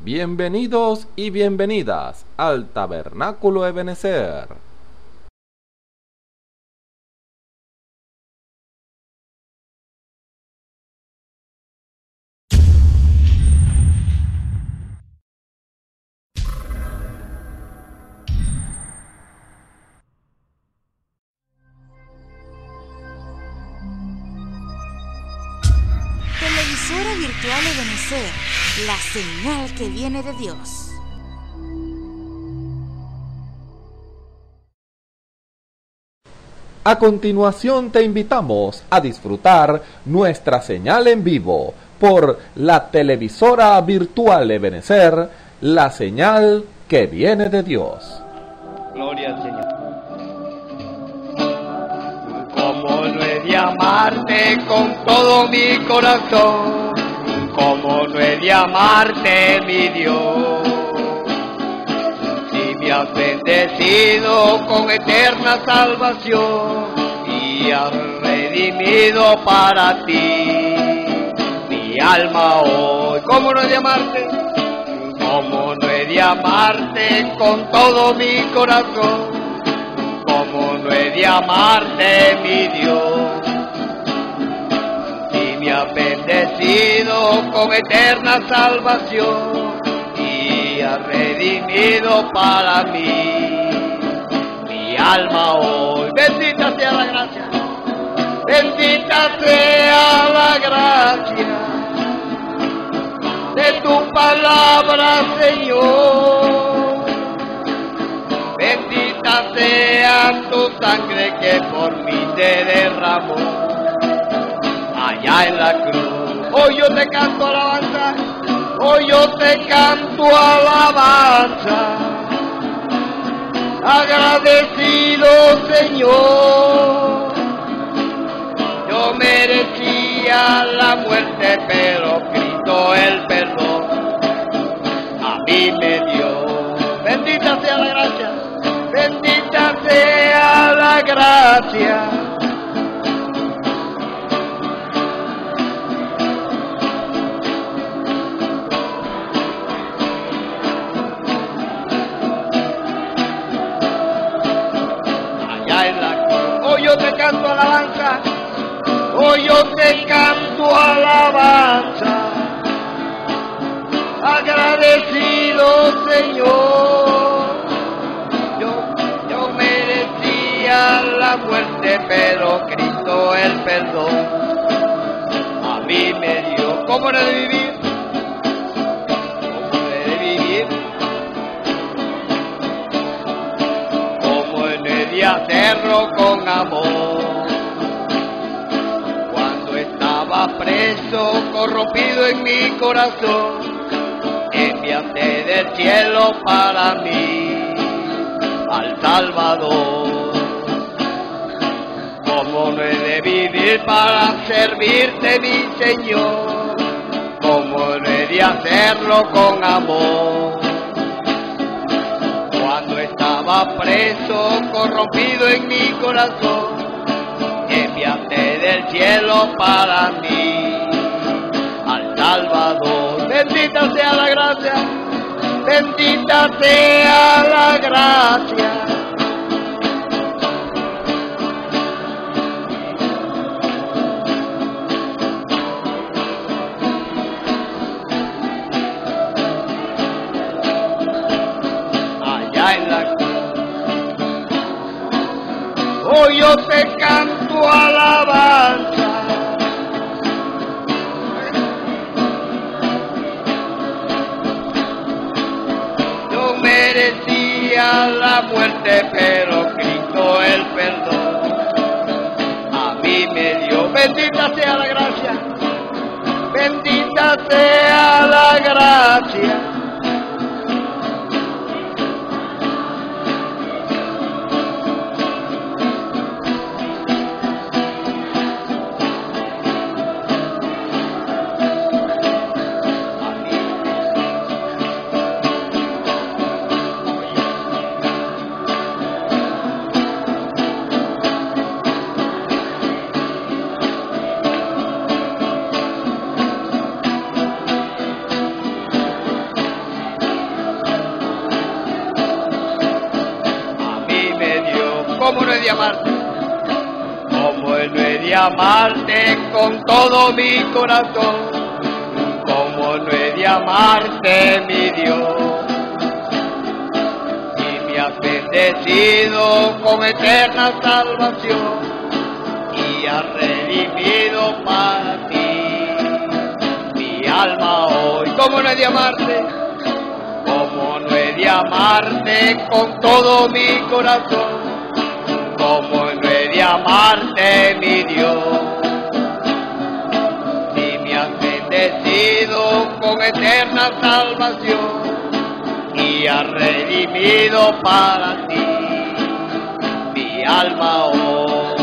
Bienvenidos y bienvenidas al Tabernáculo Ebenezer. Televisora virtual Ebenezer, la señal que viene de Dios. A continuación te invitamos a disfrutar nuestra señal en vivo por la televisora virtual Ebenezer, la señal que viene de Dios. Gloria al Señor. Como no he de amarte con todo mi corazón, como no he de amarte, mi Dios. Si me has bendecido con eterna salvación y has redimido para ti mi alma hoy. ¿Cómo no he de amarte? ¿Cómo no he de amarte con todo mi corazón? ¿Cómo no he de amarte, mi Dios? Si me has bendecido con eterna salvación y has redimido para mí mi alma hoy. Bendita sea la gracia, bendita sea la gracia de tu palabra, Señor. Bendita sea tu sangre que por mí te derramó allá en la cruz. Hoy yo te canto alabanza, hoy yo te canto alabanza. Agradecido, Señor. Yo merecía la muerte, pero Cristo el perdón a mí me dio. Bendita sea la gracia, bendita sea la gracia. Allá en la cruz, hoy yo te canto alabanza, hoy yo te canto alabanza. Agradecido, Señor. Yo merecía la muerte, pero Cristo el perdón a mí me dio. ¿Cómo no he de vivir? ¿Cómo no he de vivir? ¿Cómo no he de hacerlo con amor? Cuando estaba preso, corrompido en mi corazón, enviaste del cielo para mí al Salvador. ¿Cómo no he de vivir para servirte, mi Señor? ¿Cómo no he de hacerlo con amor? Cuando estaba preso, corrompido en mi corazón, enviaste del cielo para mí al Salvador. Bendita sea la gracia, bendita sea la gracia. Allá en la cruz, hoy yo te canto alabanza. Merecía la muerte, pero Cristo el perdón a mí me dio. Bendita sea la gracia, bendita sea la gracia. de amarte? ¿Cómo no he de amarte con todo mi corazón? ¿Cómo no he de amarte, mi Dios? Y me has bendecido con eterna salvación y has redimido para ti mi alma hoy. ¿Cómo no he de amarte? ¿Cómo no he de amarte con todo mi corazón? ¿Cómo no he de amarte, mi Dios? Si me has bendecido con eterna salvación y has redimido para ti mi alma hoy.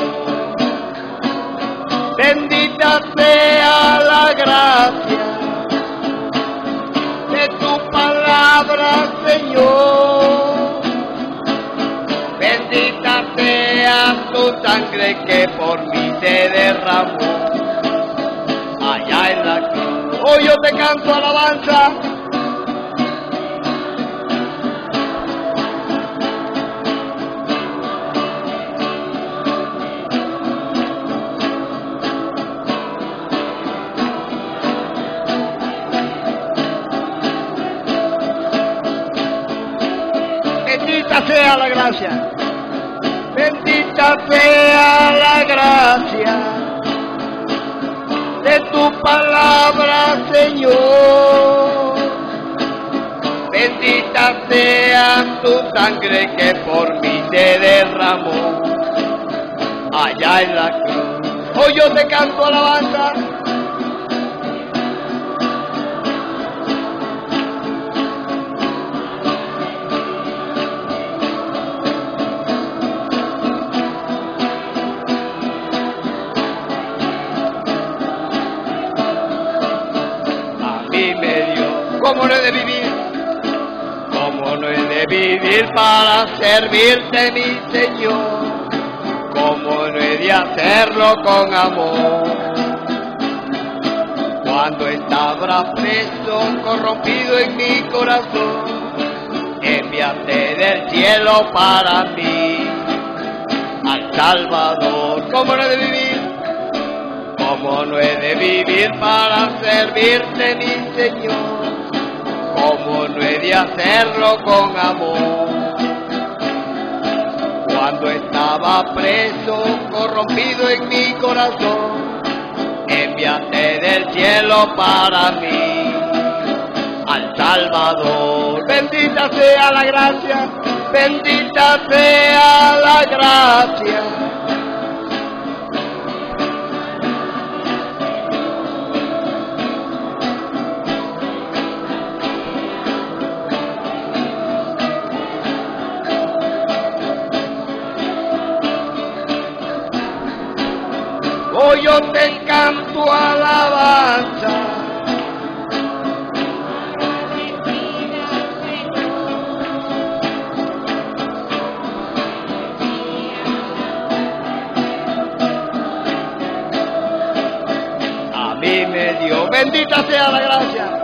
Bendita sea la gracia de tu palabra, Señor. Bendita sea tu sangre que por mí se derramó allá en la cruz. Hoy yo te canto alabanza. Bendita sea la gracia. Bendita sea la gracia de tu palabra, Señor. Bendita sea tu sangre que por mí se derramó allá en la cruz. Hoy yo te canto alabanza. ¿Cómo no he de vivir? ¿Cómo no he de vivir para servirte, mi Señor? ¿Cómo no he de hacerlo con amor? Cuando estaba preso, corrompido en mi corazón, enviaste del cielo para mí al Salvador. ¿Cómo no he de vivir? ¿Cómo no he de vivir para servirte, mi Señor? ¿Cómo no he de hacerlo con amor? Cuando estaba preso, corrompido en mi corazón, enviaste del cielo para mí al Salvador. Bendita sea la gracia, bendita sea la gracia. Hoy yo te canto alabanza. A mí me dio, bendita sea la gracia.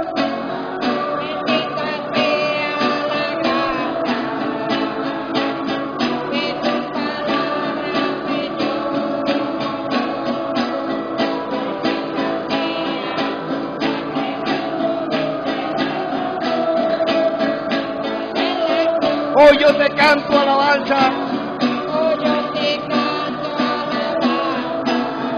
Hoy yo te canto alabanza. Hoy yo te canto alabanza.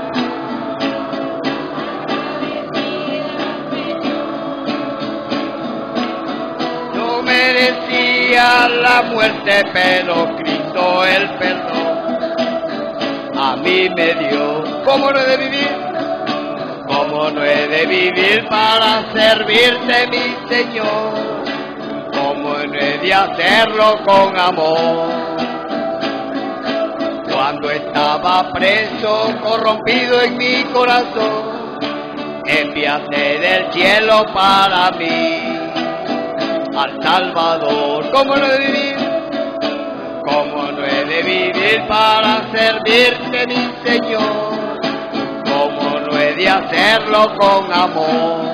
No merecía la muerte, pero Cristo el perdón a mí me dio. ¿Cómo no he de vivir? ¿Cómo no he de vivir para servirte, mi Señor? ¿Cómo no he de hacerlo con amor? Cuando estaba preso, corrompido en mi corazón, enviaste del cielo para mí al Salvador. ¿Cómo no he de vivir? ¿Cómo no he de vivir para servirte, mi Señor? ¿Cómo no he de hacerlo con amor?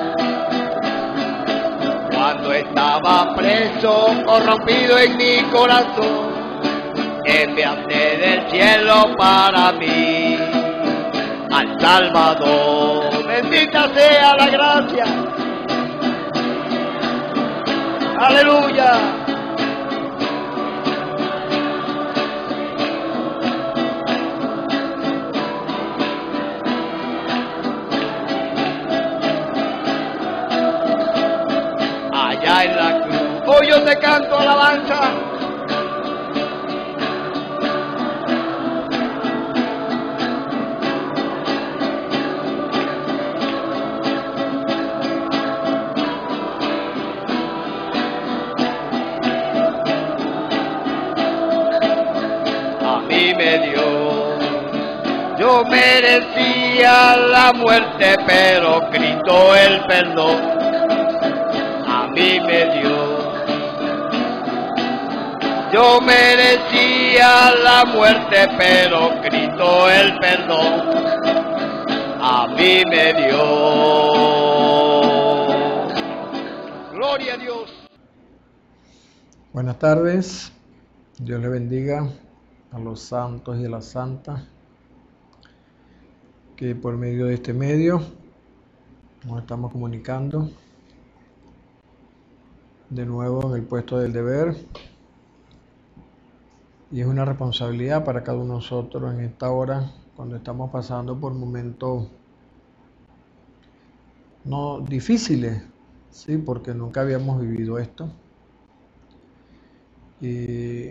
Cuando estaba preso, corrompido en mi corazón, enviaste del cielo para mí al Salvador. Bendita sea la gracia. Aleluya. Allá en la cruz, hoy yo te canto alabanza. A mí me dio, yo merecía la muerte, pero Cristo el perdón. A mí me dio, yo merecía la muerte, pero Cristo el perdón a mí me dio. Gloria a Dios. Buenas tardes, Dios le bendiga a los santos y a las santas que por medio de este medio nos estamos comunicando de nuevo en el puesto del deber, y es una responsabilidad para cada uno de nosotros en esta hora cuando estamos pasando por momentos no difíciles, sí, porque nunca habíamos vivido esto, y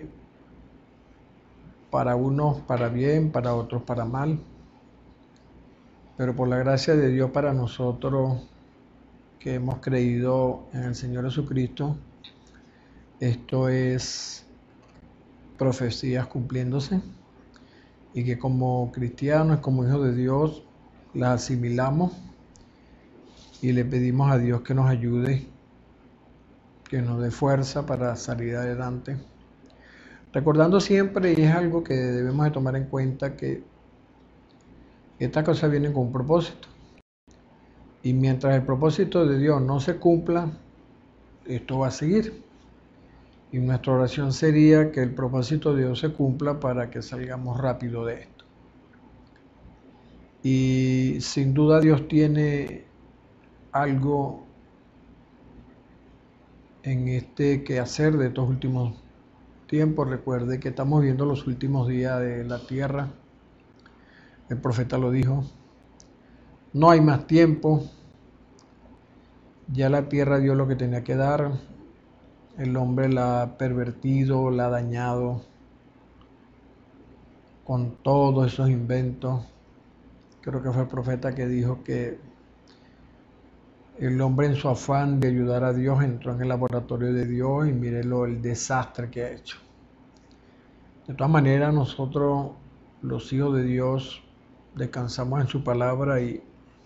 para unos para bien, para otros para mal, pero por la gracia de Dios para nosotros que hemos creído en el Señor Jesucristo, esto es profecías cumpliéndose, y que como cristianos, como hijos de Dios, las asimilamos y le pedimos a Dios que nos ayude, que nos dé fuerza para salir adelante, recordando siempre, y es algo que debemos de tomar en cuenta, que estas cosas vienen con un propósito. Y mientras el propósito de Dios no se cumpla, esto va a seguir. Y nuestra oración sería que el propósito de Dios se cumpla para que salgamos rápido de esto. Y sin duda Dios tiene algo en este quehacer de estos últimos tiempos. Recuerde que estamos viendo los últimos días de la tierra. El profeta lo dijo. No hay más tiempo. Ya la tierra dio lo que tenía que dar. El hombre la ha pervertido, la ha dañado con todos esos inventos. Creo que fue el profeta que dijo que el hombre, en su afán de ayudar a Dios, entró en el laboratorio de Dios, y mírelo el desastre que ha hecho. De todas maneras, nosotros, los hijos de Dios, descansamos en su palabra y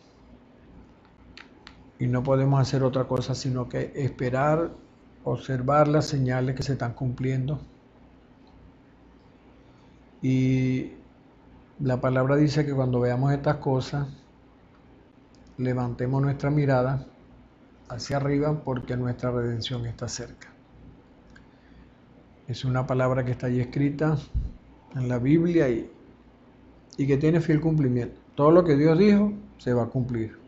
no podemos hacer otra cosa sino que esperar, observar las señales que se están cumpliendo. Y la palabra dice que cuando veamos estas cosas, levantemos nuestra mirada hacia arriba, porque nuestra redención está cerca. Es una palabra que está ahí escrita en la Biblia y que tiene fiel cumplimiento. Todo lo que Dios dijo se va a cumplir.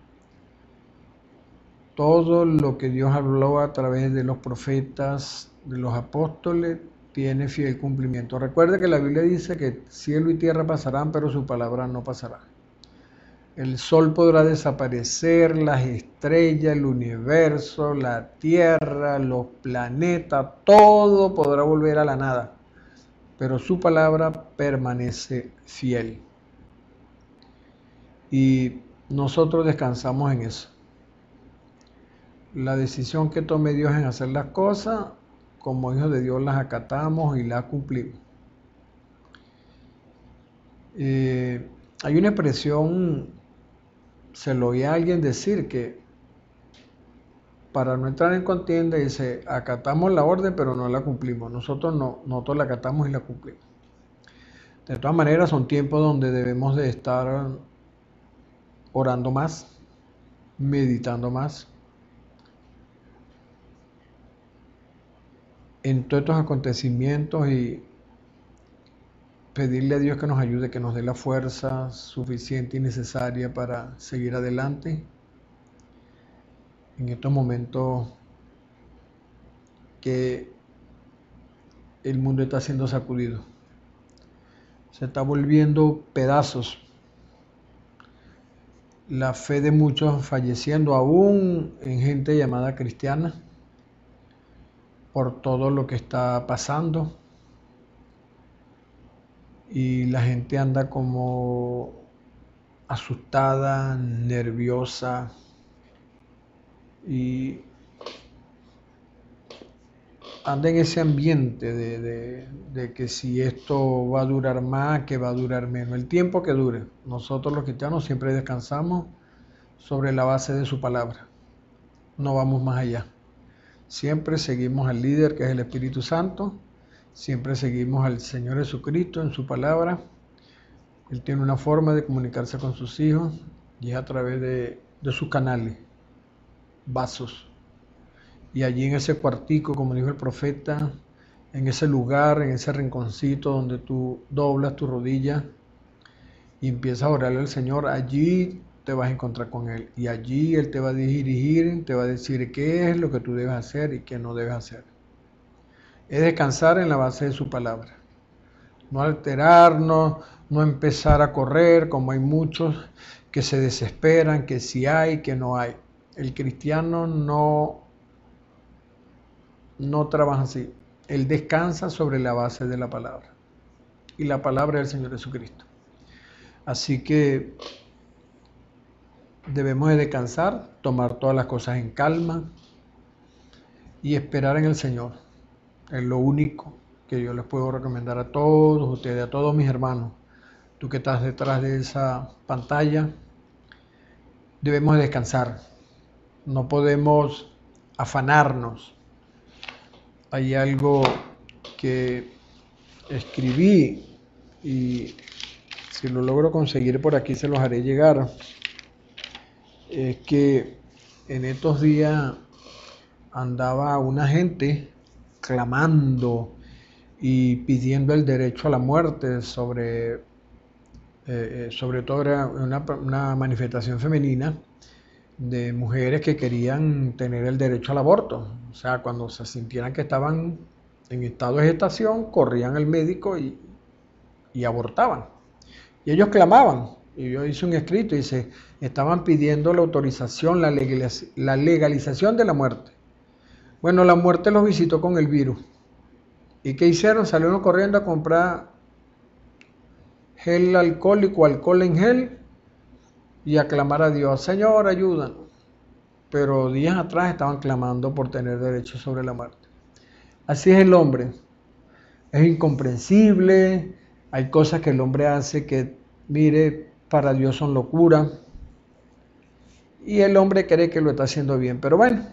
Todo lo que Dios habló a través de los profetas, de los apóstoles, tiene fiel cumplimiento. Recuerde que la Biblia dice que cielo y tierra pasarán, pero su palabra no pasará. El sol podrá desaparecer, las estrellas, el universo, la tierra, los planetas, todo podrá volver a la nada, pero su palabra permanece fiel. Y nosotros descansamos en eso. La decisión que tome Dios en hacer las cosas, como hijos de Dios las acatamos y las cumplimos. Hay una expresión, se lo oí a alguien decir, que para no entrar en contienda dice, acatamos la orden pero no la cumplimos. Nosotros no, nosotros la acatamos y la cumplimos. De todas maneras, son tiempos donde debemos de estar orando más, meditando más en todos estos acontecimientos, y pedirle a Dios que nos ayude, que nos dé la fuerza suficiente y necesaria para seguir adelante en estos momentos que el mundo está siendo sacudido. Se está volviendo pedazos. La fe de muchos falleciendo aún en gente llamada cristiana por todo lo que está pasando. Y la gente anda como asustada, nerviosa y anda en ese ambiente de que si esto va a durar más, que va a durar menos, el tiempo que dure. Nosotros los cristianos siempre descansamos sobre la base de su palabra, no vamos más allá. Siempre seguimos al líder que es el Espíritu Santo, siempre seguimos al Señor Jesucristo en su palabra. Él tiene una forma de comunicarse con sus hijos y es a través de sus canales, vasos. Y allí en ese cuartico, como dijo el profeta, en ese lugar, en ese rinconcito donde tú doblas tu rodilla y empiezas a orarle al Señor, allí te vas a encontrar con Él. Y allí Él te va a dirigir, te va a decir qué es lo que tú debes hacer y qué no debes hacer. Es descansar en la base de su palabra. No alterarnos, no empezar a correr como hay muchos que se desesperan, que si hay, que no hay. El cristiano no trabaja así. Él descansa sobre la base de la palabra. Y la palabra es el Señor Jesucristo. Así que debemos de descansar, tomar todas las cosas en calma y esperar en el Señor. Es lo único que yo les puedo recomendar a todos ustedes, a todos mis hermanos. Tú que estás detrás de esa pantalla, debemos de descansar. No podemos afanarnos. Hay algo que escribí y si lo logro conseguir por aquí se los haré llegar. Es que en estos días andaba una gente clamando y pidiendo el derecho a la muerte sobre todo era una manifestación femenina de mujeres que querían tener el derecho al aborto. O sea, cuando se sintieran que estaban en estado de gestación, corrían al médico y abortaban. Y ellos clamaban. Y yo hice un escrito y dice, estaban pidiendo la autorización, la legalización de la muerte. Bueno, la muerte los visitó con el virus. ¿Y qué hicieron? Salieron corriendo a comprar gel alcohólico, alcohol en gel, y a clamar a Dios, Señor, ayúdanos. Pero días atrás estaban clamando por tener derecho sobre la muerte. Así es el hombre. Es incomprensible. Hay cosas que el hombre hace que, mire, para Dios son locura. Y el hombre cree que lo está haciendo bien. Pero bueno,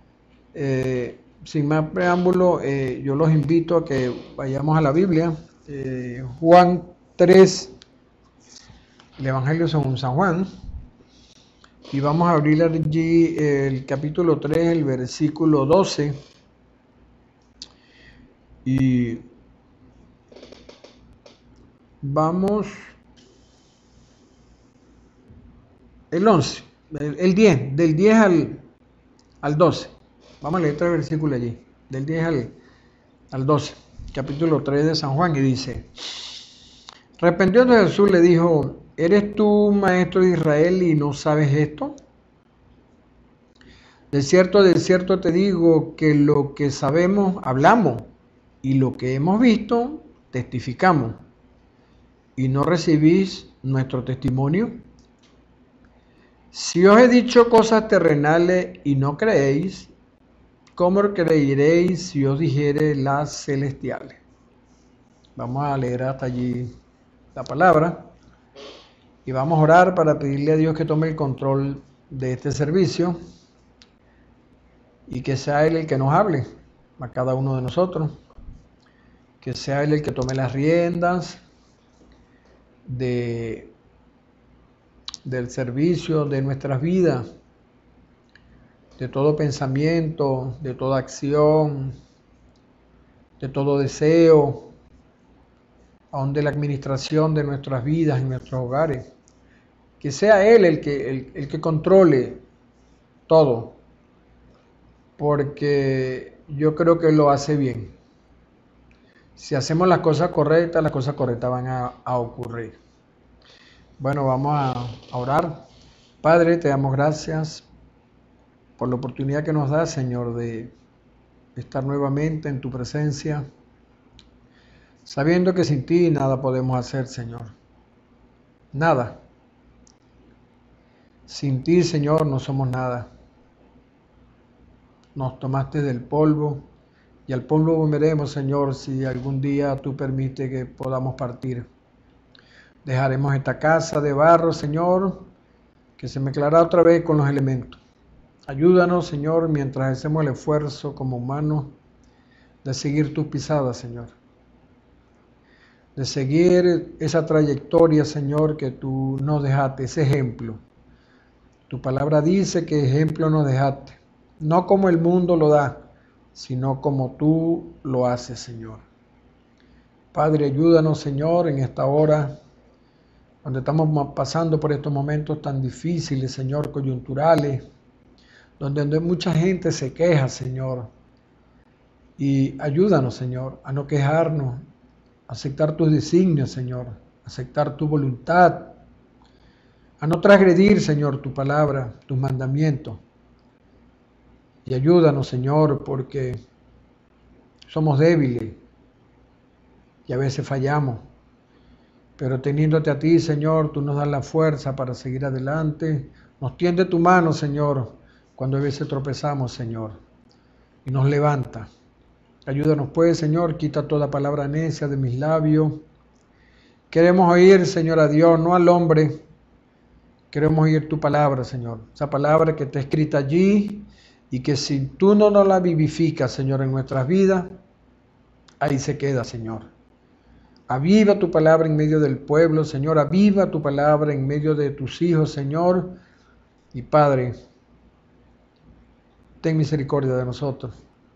sin más preámbulo, yo los invito a que vayamos a la Biblia. Juan 3, el Evangelio según San Juan. Y vamos a abrir allí el capítulo 3, el versículo 12. Y vamos el 11, el 10, del 10 al 12. Vamos a leer tres versículos allí, del 10 al 12, capítulo 3 de San Juan, y dice, respondiendo Jesús le dijo, ¿eres tú maestro de Israel y no sabes esto? De cierto te digo que lo que sabemos hablamos y lo que hemos visto testificamos y no recibís nuestro testimonio. Si os he dicho cosas terrenales y no creéis, ¿cómo creeréis si os dijere las celestiales? Vamos a leer hasta allí la palabra y vamos a orar para pedirle a Dios que tome el control de este servicio y que sea Él el que nos hable a cada uno de nosotros, que sea Él el que tome las riendas del servicio de nuestras vidas, de todo pensamiento, de toda acción, de todo deseo, aún de la administración de nuestras vidas, en nuestros hogares. Que sea Él el que controle todo, porque yo creo que lo hace bien. Si hacemos las cosas correctas van a ocurrir. Bueno, vamos a orar. Padre, te damos gracias por la oportunidad que nos da, Señor, de estar nuevamente en tu presencia, sabiendo que sin ti nada podemos hacer, Señor. Nada. Sin ti, Señor, no somos nada. Nos tomaste del polvo y al polvo volveremos, Señor, si algún día tú permites que podamos partir. Dejaremos esta casa de barro, Señor, que se mezclará otra vez con los elementos. Ayúdanos, Señor, mientras hacemos el esfuerzo como humanos de seguir tus pisadas, Señor. De seguir esa trayectoria, Señor, que tú nos dejaste, ese ejemplo. Tu palabra dice que ejemplo nos dejaste, no como el mundo lo da, sino como tú lo haces, Señor. Padre, ayúdanos, Señor, en esta hora, donde estamos pasando por estos momentos tan difíciles, Señor, coyunturales, donde mucha gente se queja, Señor. Y ayúdanos, Señor, a no quejarnos, a aceptar tus designios, Señor, a aceptar tu voluntad, a no transgredir, Señor, tu palabra, tus mandamientos. Y ayúdanos, Señor, porque somos débiles y a veces fallamos. Pero teniéndote a ti, Señor, tú nos das la fuerza para seguir adelante. Nos tiende tu mano, Señor, cuando a veces tropezamos, Señor, y nos levanta. Ayúdanos pues, Señor, quita toda palabra necia de mis labios. Queremos oír, Señor, a Dios, no al hombre. Queremos oír tu palabra, Señor. Esa palabra que está escrita allí y que si tú no nos la vivificas, Señor, en nuestras vidas, ahí se queda, Señor. Aviva tu palabra en medio del pueblo, Señor. Aviva tu palabra en medio de tus hijos, Señor. Y Padre, ten misericordia de nosotros.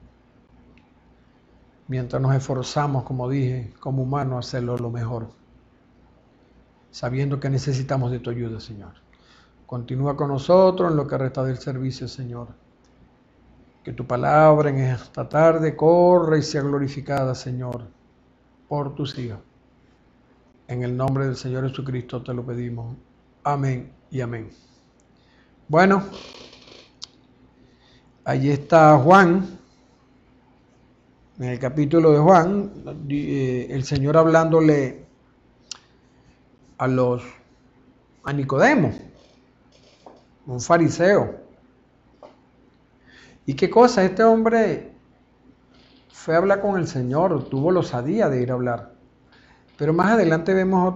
Mientras nos esforzamos, como dije, como humanos, a hacerlo lo mejor. Sabiendo que necesitamos de tu ayuda, Señor. Continúa con nosotros en lo que resta del servicio, Señor. Que tu palabra en esta tarde corra y sea glorificada, Señor, por tus hijos. En el nombre del Señor Jesucristo te lo pedimos. Amén y amén. Bueno, allí está Juan, en el capítulo de Juan, el Señor hablándole a Nicodemo, un fariseo. ¿Y qué cosa? Este hombre fue a hablar con el Señor, tuvo la osadía de ir a hablar. Pero más adelante vemos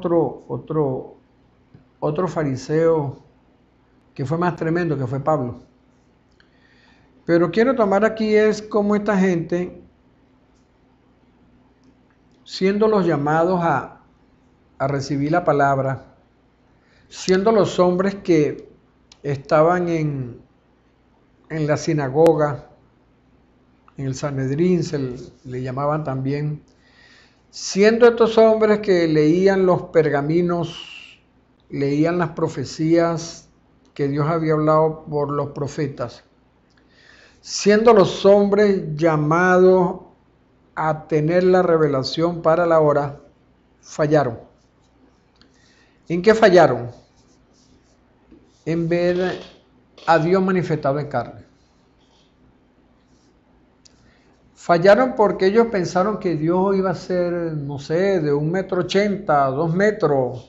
otro fariseo que fue más tremendo, que fue Pablo. Pero quiero tomar aquí es cómo esta gente, siendo los llamados a recibir la palabra, siendo los hombres que estaban en la sinagoga, en el Sanedrín se le llamaban también, siendo estos hombres que leían los pergaminos, leían las profecías que Dios había hablado por los profetas, siendo los hombres llamados a tener la revelación para la hora, fallaron. ¿En qué fallaron? En ver a Dios manifestado en carne. Fallaron porque ellos pensaron que Dios iba a ser, no sé, de 1,80 m, 2 metros,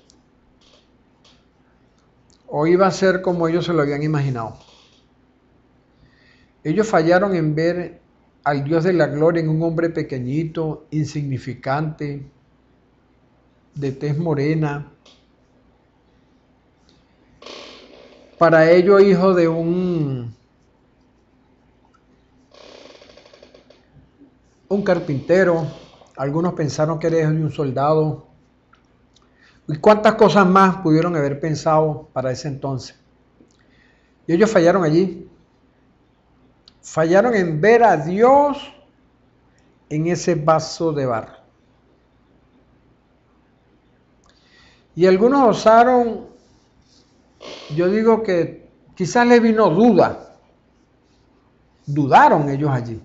o iba a ser como ellos se lo habían imaginado. Ellos fallaron en ver al Dios de la gloria en un hombre pequeñito, insignificante, de tez morena. Para ellos, hijo de un carpintero, algunos pensaron que era hijo de un soldado. ¿Y cuántas cosas más pudieron haber pensado para ese entonces? Y ellos fallaron allí. Fallaron en ver a Dios en ese vaso de barro. Y algunos osaron, yo digo que quizás les vino duda, dudaron ellos allí.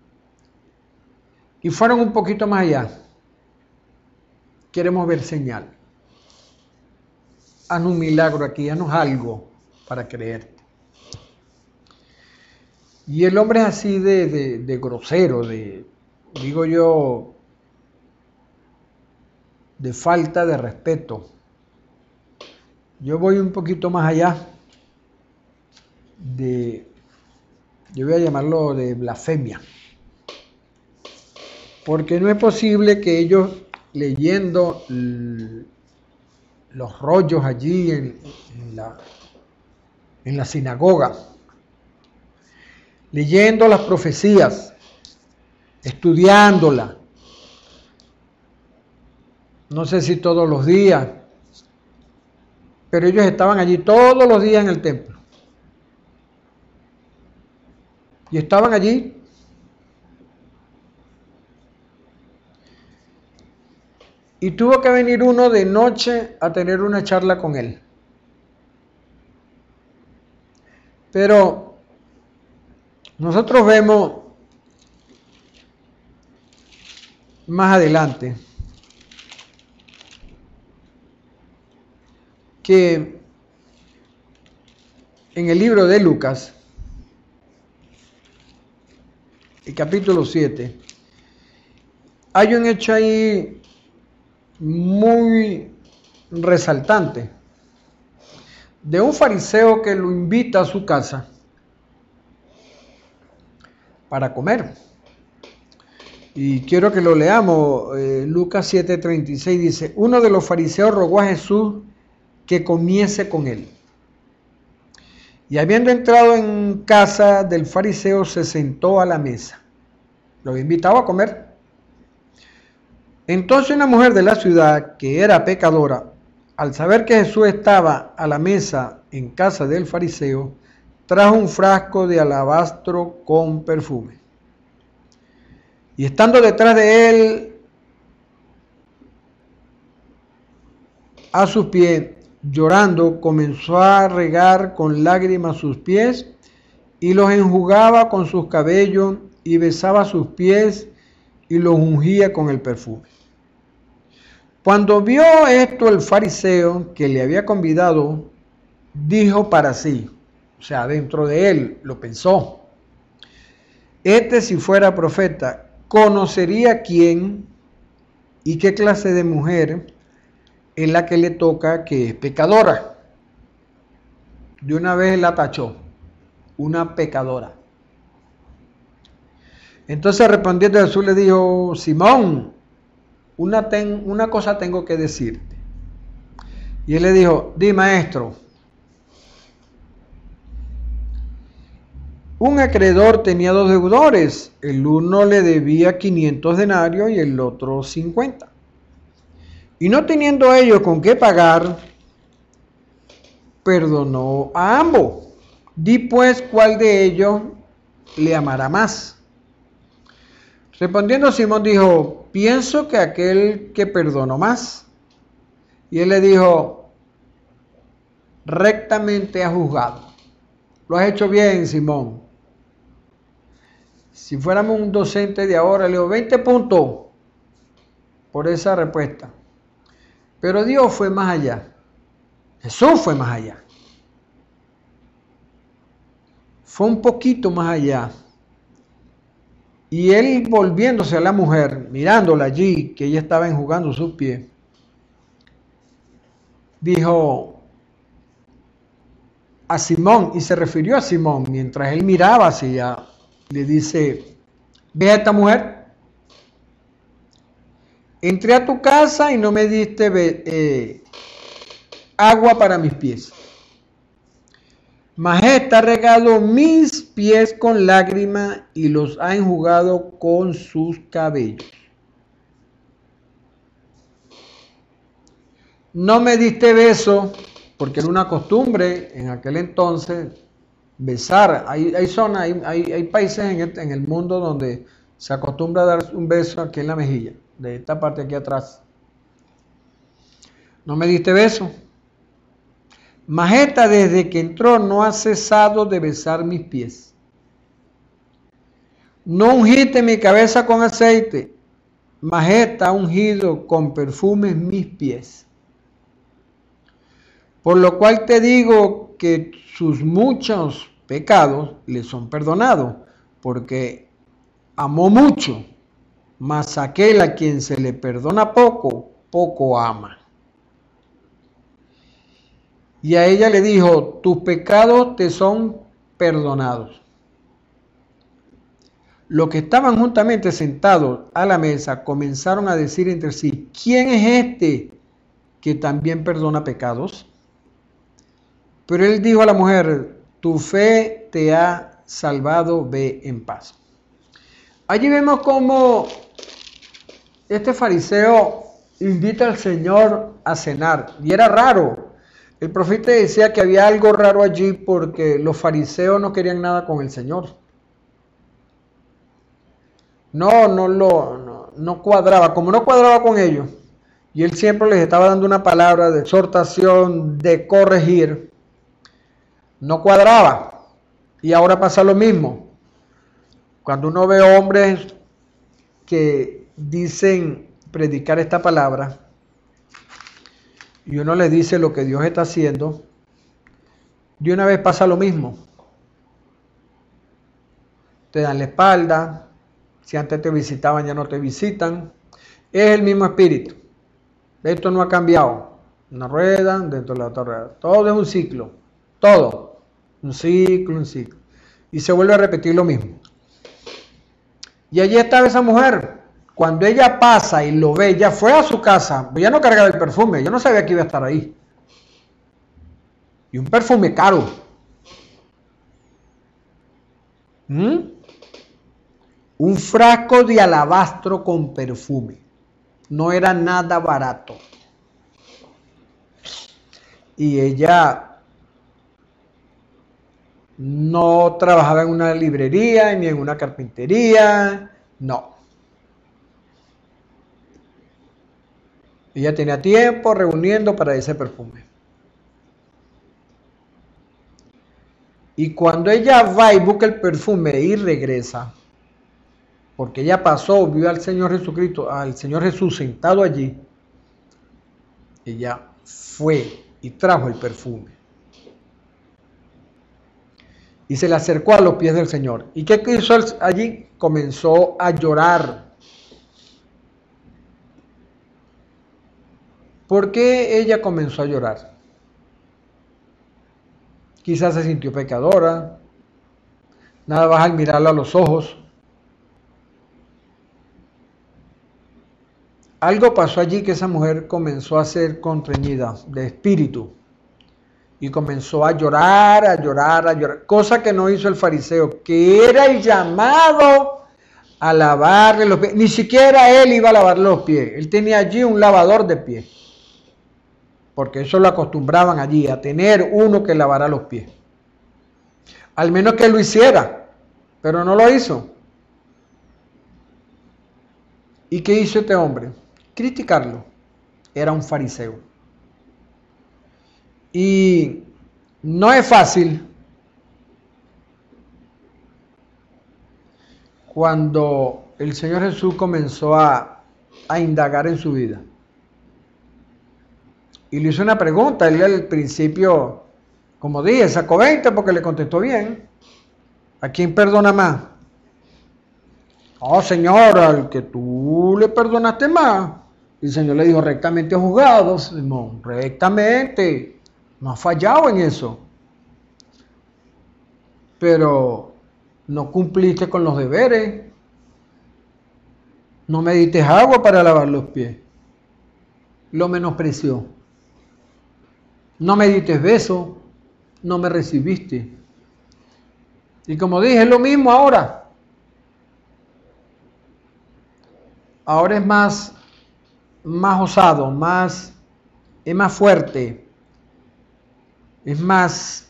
Y fueron un poquito más allá. Queremos ver señal. Haznos un milagro aquí, haznos algo para creerte. Y el hombre es así de grosero, digo yo, de falta de respeto. Yo voy un poquito más allá yo voy a llamarlo de blasfemia. Porque no es posible que ellos, leyendo los rollos allí en la sinagoga, leyendo las profecías, estudiándolas, no sé si todos los días, pero ellos estaban allí todos los días en el templo. Y estaban allí. Y tuvo que venir uno de noche a tener una charla con él. Pero nosotros vemos más adelante que en el libro de Lucas, el capítulo 7, hay un hecho ahí muy resaltante de un fariseo que lo invita a su casa para comer. Y quiero que lo leamos. Lucas 7:36 dice: uno de los fariseos rogó a Jesús que comiese con él. Y habiendo entrado en casa del fariseo, se sentó a la mesa. Lo había invitado a comer. Entonces una mujer de la ciudad, que era pecadora, al saber que Jesús estaba a la mesa en casa del fariseo, trajo un frasco de alabastro con perfume. Y estando detrás de él, a sus pies, llorando, comenzó a regar con lágrimas sus pies y los enjugaba con sus cabellos y besaba sus pies y los ungía con el perfume. Cuando vio esto el fariseo que le había convidado, dijo para sí, o sea, dentro de él lo pensó: este, si fuera profeta, conocería quién y qué clase de mujer es la que le toca, que es pecadora. De una vez la tachó, una pecadora. Entonces respondiendo Jesús le dijo: Simón, una cosa tengo que decirte. Y él le dijo: di, maestro. Un acreedor tenía dos deudores, el uno le debía 500 denarios y el otro 50. Y no teniendo ellos con qué pagar, perdonó a ambos. Di pues cuál de ellos le amará más. Respondiendo Simón dijo: pienso que aquel que perdonó más. Y él le dijo: rectamente has juzgado. Lo has hecho bien, Simón. Si fuéramos un docente de ahora, le digo 20 puntos por esa respuesta. Pero Dios fue más allá. Jesús fue más allá. Fue un poquito más allá. Y él, volviéndose a la mujer, mirándola allí, que ella estaba enjugando sus pies, dijo a Simón, y se refirió a Simón, mientras él miraba hacia ella, le dice: ¿ves a esta mujer? Entré a tu casa y no me diste agua para mis pies. Mas esta ha regado mis pies con lágrimas y los ha enjugado con sus cabellos. No me diste beso, porque era una costumbre en aquel entonces besar. Hay países en el mundo donde se acostumbra a dar un beso aquí en la mejilla, de esta parte aquí atrás. No me diste beso. Mas esta desde que entró no ha cesado de besar mis pies. No ungiste mi cabeza con aceite, mas esta ha ungido con perfumes mis pies. Por lo cual te digo que sus muchos pecados le son perdonados, porque amó mucho, mas aquel a quien se le perdona poco, poco ama. Y a ella le dijo, tus pecados te son perdonados. Los que estaban juntamente sentados a la mesa comenzaron a decir entre sí, ¿quién es este que también perdona pecados? Pero él dijo a la mujer, tu fe te ha salvado, ve en paz. Allí vemos cómo este fariseo invita al Señor a cenar. Y era raro. El profeta decía que había algo raro allí porque los fariseos no querían nada con el Señor. No cuadraba. Como no cuadraba con ellos, y él siempre les estaba dando una palabra de exhortación, de corregir, no cuadraba. Y ahora pasa lo mismo. Cuando uno ve hombres que dicen predicar esta palabra y uno les dice lo que Dios está haciendo, de una vez pasa lo mismo. Te dan la espalda, si antes te visitaban ya no te visitan. Es el mismo espíritu. Esto no ha cambiado. Una rueda dentro de la otra rueda. Todo es un ciclo. Todo. Un ciclo, un ciclo. Y se vuelve a repetir lo mismo. Y allí estaba esa mujer. Cuando ella pasa y lo ve, ya fue a su casa. Ya no cargaba el perfume. Yo no sabía que iba a estar ahí. Y un perfume caro. Un frasco de alabastro con perfume. No era nada barato. Y ella no trabajaba en una librería ni en una carpintería. No. Ella tenía tiempo reuniendo para ese perfume. Y cuando ella va y busca el perfume y regresa, porque ella pasó, vio al Señor Jesucristo, al Señor Jesús sentado allí, ella fue y trajo el perfume. Y se le acercó a los pies del Señor. ¿Y qué hizo allí? Comenzó a llorar. ¿Por qué ella comenzó a llorar? Quizás se sintió pecadora. Nada más al mirarla a los ojos. Algo pasó allí que esa mujer comenzó a ser constreñida de espíritu. Y comenzó a llorar, a llorar, a llorar. Cosa que no hizo el fariseo, que era el llamado a lavarle los pies. Ni siquiera él iba a lavarle los pies. Él tenía allí un lavador de pies. Porque eso lo acostumbraban allí, a tener uno que lavara los pies. Al menos que lo hiciera, pero no lo hizo. ¿Y qué hizo este hombre? Criticarlo. Era un fariseo. Y no es fácil cuando el Señor Jesús comenzó a indagar en su vida. Y le hizo una pregunta. Él al principio, como dije, sacó 20 porque le contestó bien. ¿A quién perdona más? Oh, Señor, al que tú le perdonaste más. Y el Señor le dijo, rectamente juzgado, Simón, rectamente. No has fallado en eso. Pero no cumpliste con los deberes. No me diste agua para lavar los pies. Lo menospreció. No me diste beso. No me recibiste. Y como dije, es lo mismo ahora. Ahora es más osado, es más fuerte. Es más,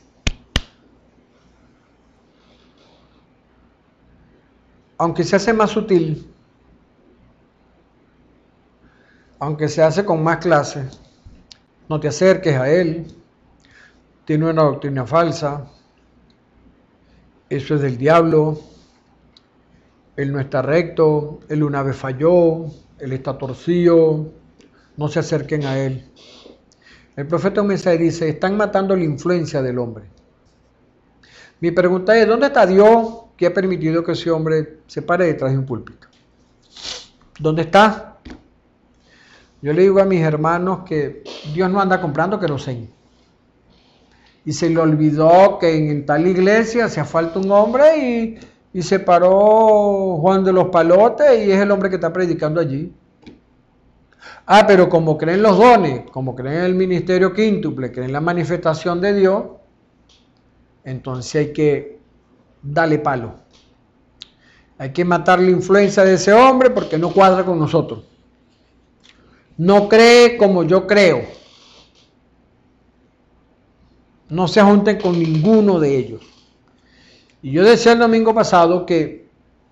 aunque se hace más sutil, aunque se hace con más clase, no te acerques a él, tiene una doctrina falsa, eso es del diablo, él no está recto, él una vez falló, él está torcido, no se acerquen a él. El profeta un mensaje dice, están matando la influencia del hombre. Mi pregunta es, ¿dónde está Dios que ha permitido que ese hombre se pare detrás de un púlpito? ¿Dónde está? Yo le digo a mis hermanos que Dios no anda comprando queroseno. Y se le olvidó que en tal iglesia hacía falta un hombre y se paró Juan de los Palotes y es el hombre que está predicando allí. Ah, pero como creen los dones, como creen el ministerio quíntuple, creen la manifestación de Dios, entonces hay que darle palo. Hay que matar la influencia de ese hombre porque no cuadra con nosotros. No cree como yo creo. No se junten con ninguno de ellos. Y yo decía el domingo pasado que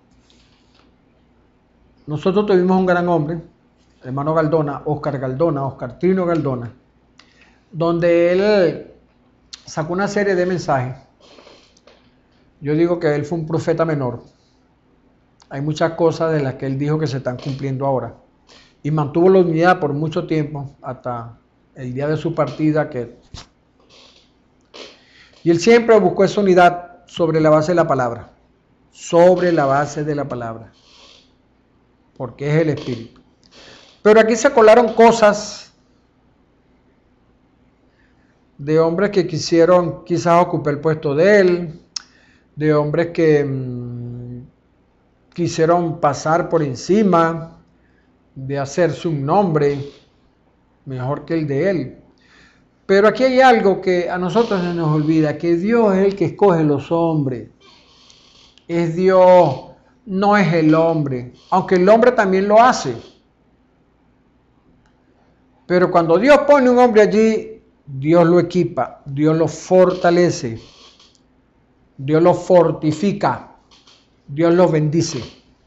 nosotros tuvimos un gran hombre, el hermano Galdona, Oscar Trino Galdona, donde él sacó una serie de mensajes. Yo digo que él fue un profeta menor. Hay muchas cosas de las que él dijo que se están cumpliendo ahora. Y mantuvo la unidad por mucho tiempo, hasta el día de su partida. Y él siempre buscó esa unidad sobre la base de la palabra. Sobre la base de la palabra. Porque es el Espíritu. Pero aquí se colaron cosas de hombres que quisieron quizás ocupar el puesto de él, de hombres que quisieron pasar por encima, de hacerse un nombre mejor que el de él. Pero aquí hay algo que a nosotros se nos olvida, que Dios es el que escoge los hombres. Es Dios, no es el hombre, aunque el hombre también lo hace. Pero cuando Dios pone un hombre allí, Dios lo equipa, Dios lo fortalece, Dios lo fortifica, Dios lo bendice.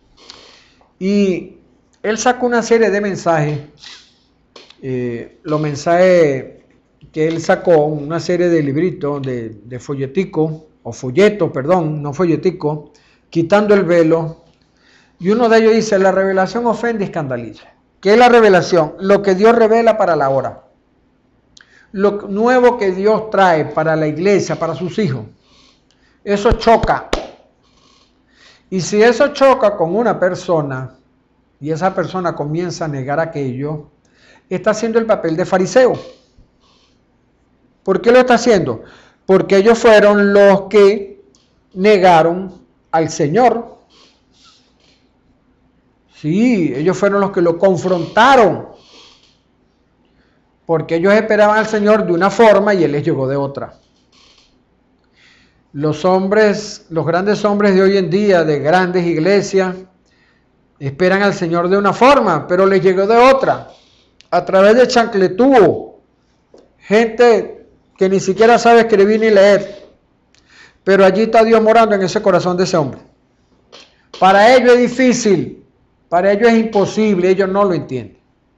Y él sacó una serie de mensajes, los mensajes que él sacó, una serie de libritos, de folleticos, o folletos, perdón, no folleticos, quitando el velo. Y uno de ellos dice, la revelación ofende y escandaliza. ¿Qué es la revelación? Lo que Dios revela para la hora. Lo nuevo que Dios trae para la iglesia, para sus hijos. Eso choca. Y si eso choca con una persona, y esa persona comienza a negar aquello, está haciendo el papel de fariseo. ¿Por qué lo está haciendo? Porque ellos fueron los que negaron al Señor. Sí, ellos fueron los que lo confrontaron. Porque ellos esperaban al Señor de una forma y Él les llegó de otra. Los hombres, los grandes hombres de hoy en día, de grandes iglesias, esperan al Señor de una forma, pero les llegó de otra. A través de chancletúo. Gente que ni siquiera sabe escribir ni leer. Pero allí está Dios morando en ese corazón de ese hombre. Para ellos es difícil. Para ellos es imposible, ellos no lo entienden.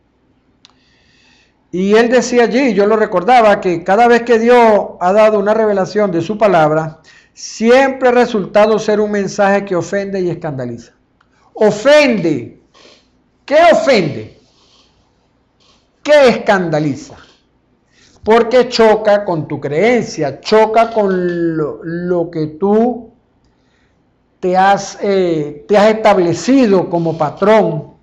Y él decía allí, yo lo recordaba, que cada vez que Dios ha dado una revelación de su palabra, siempre ha resultado ser un mensaje que ofende y escandaliza. Ofende. ¿Qué ofende? ¿Qué escandaliza? Porque choca con tu creencia, choca con lo que tú te has establecido como patrón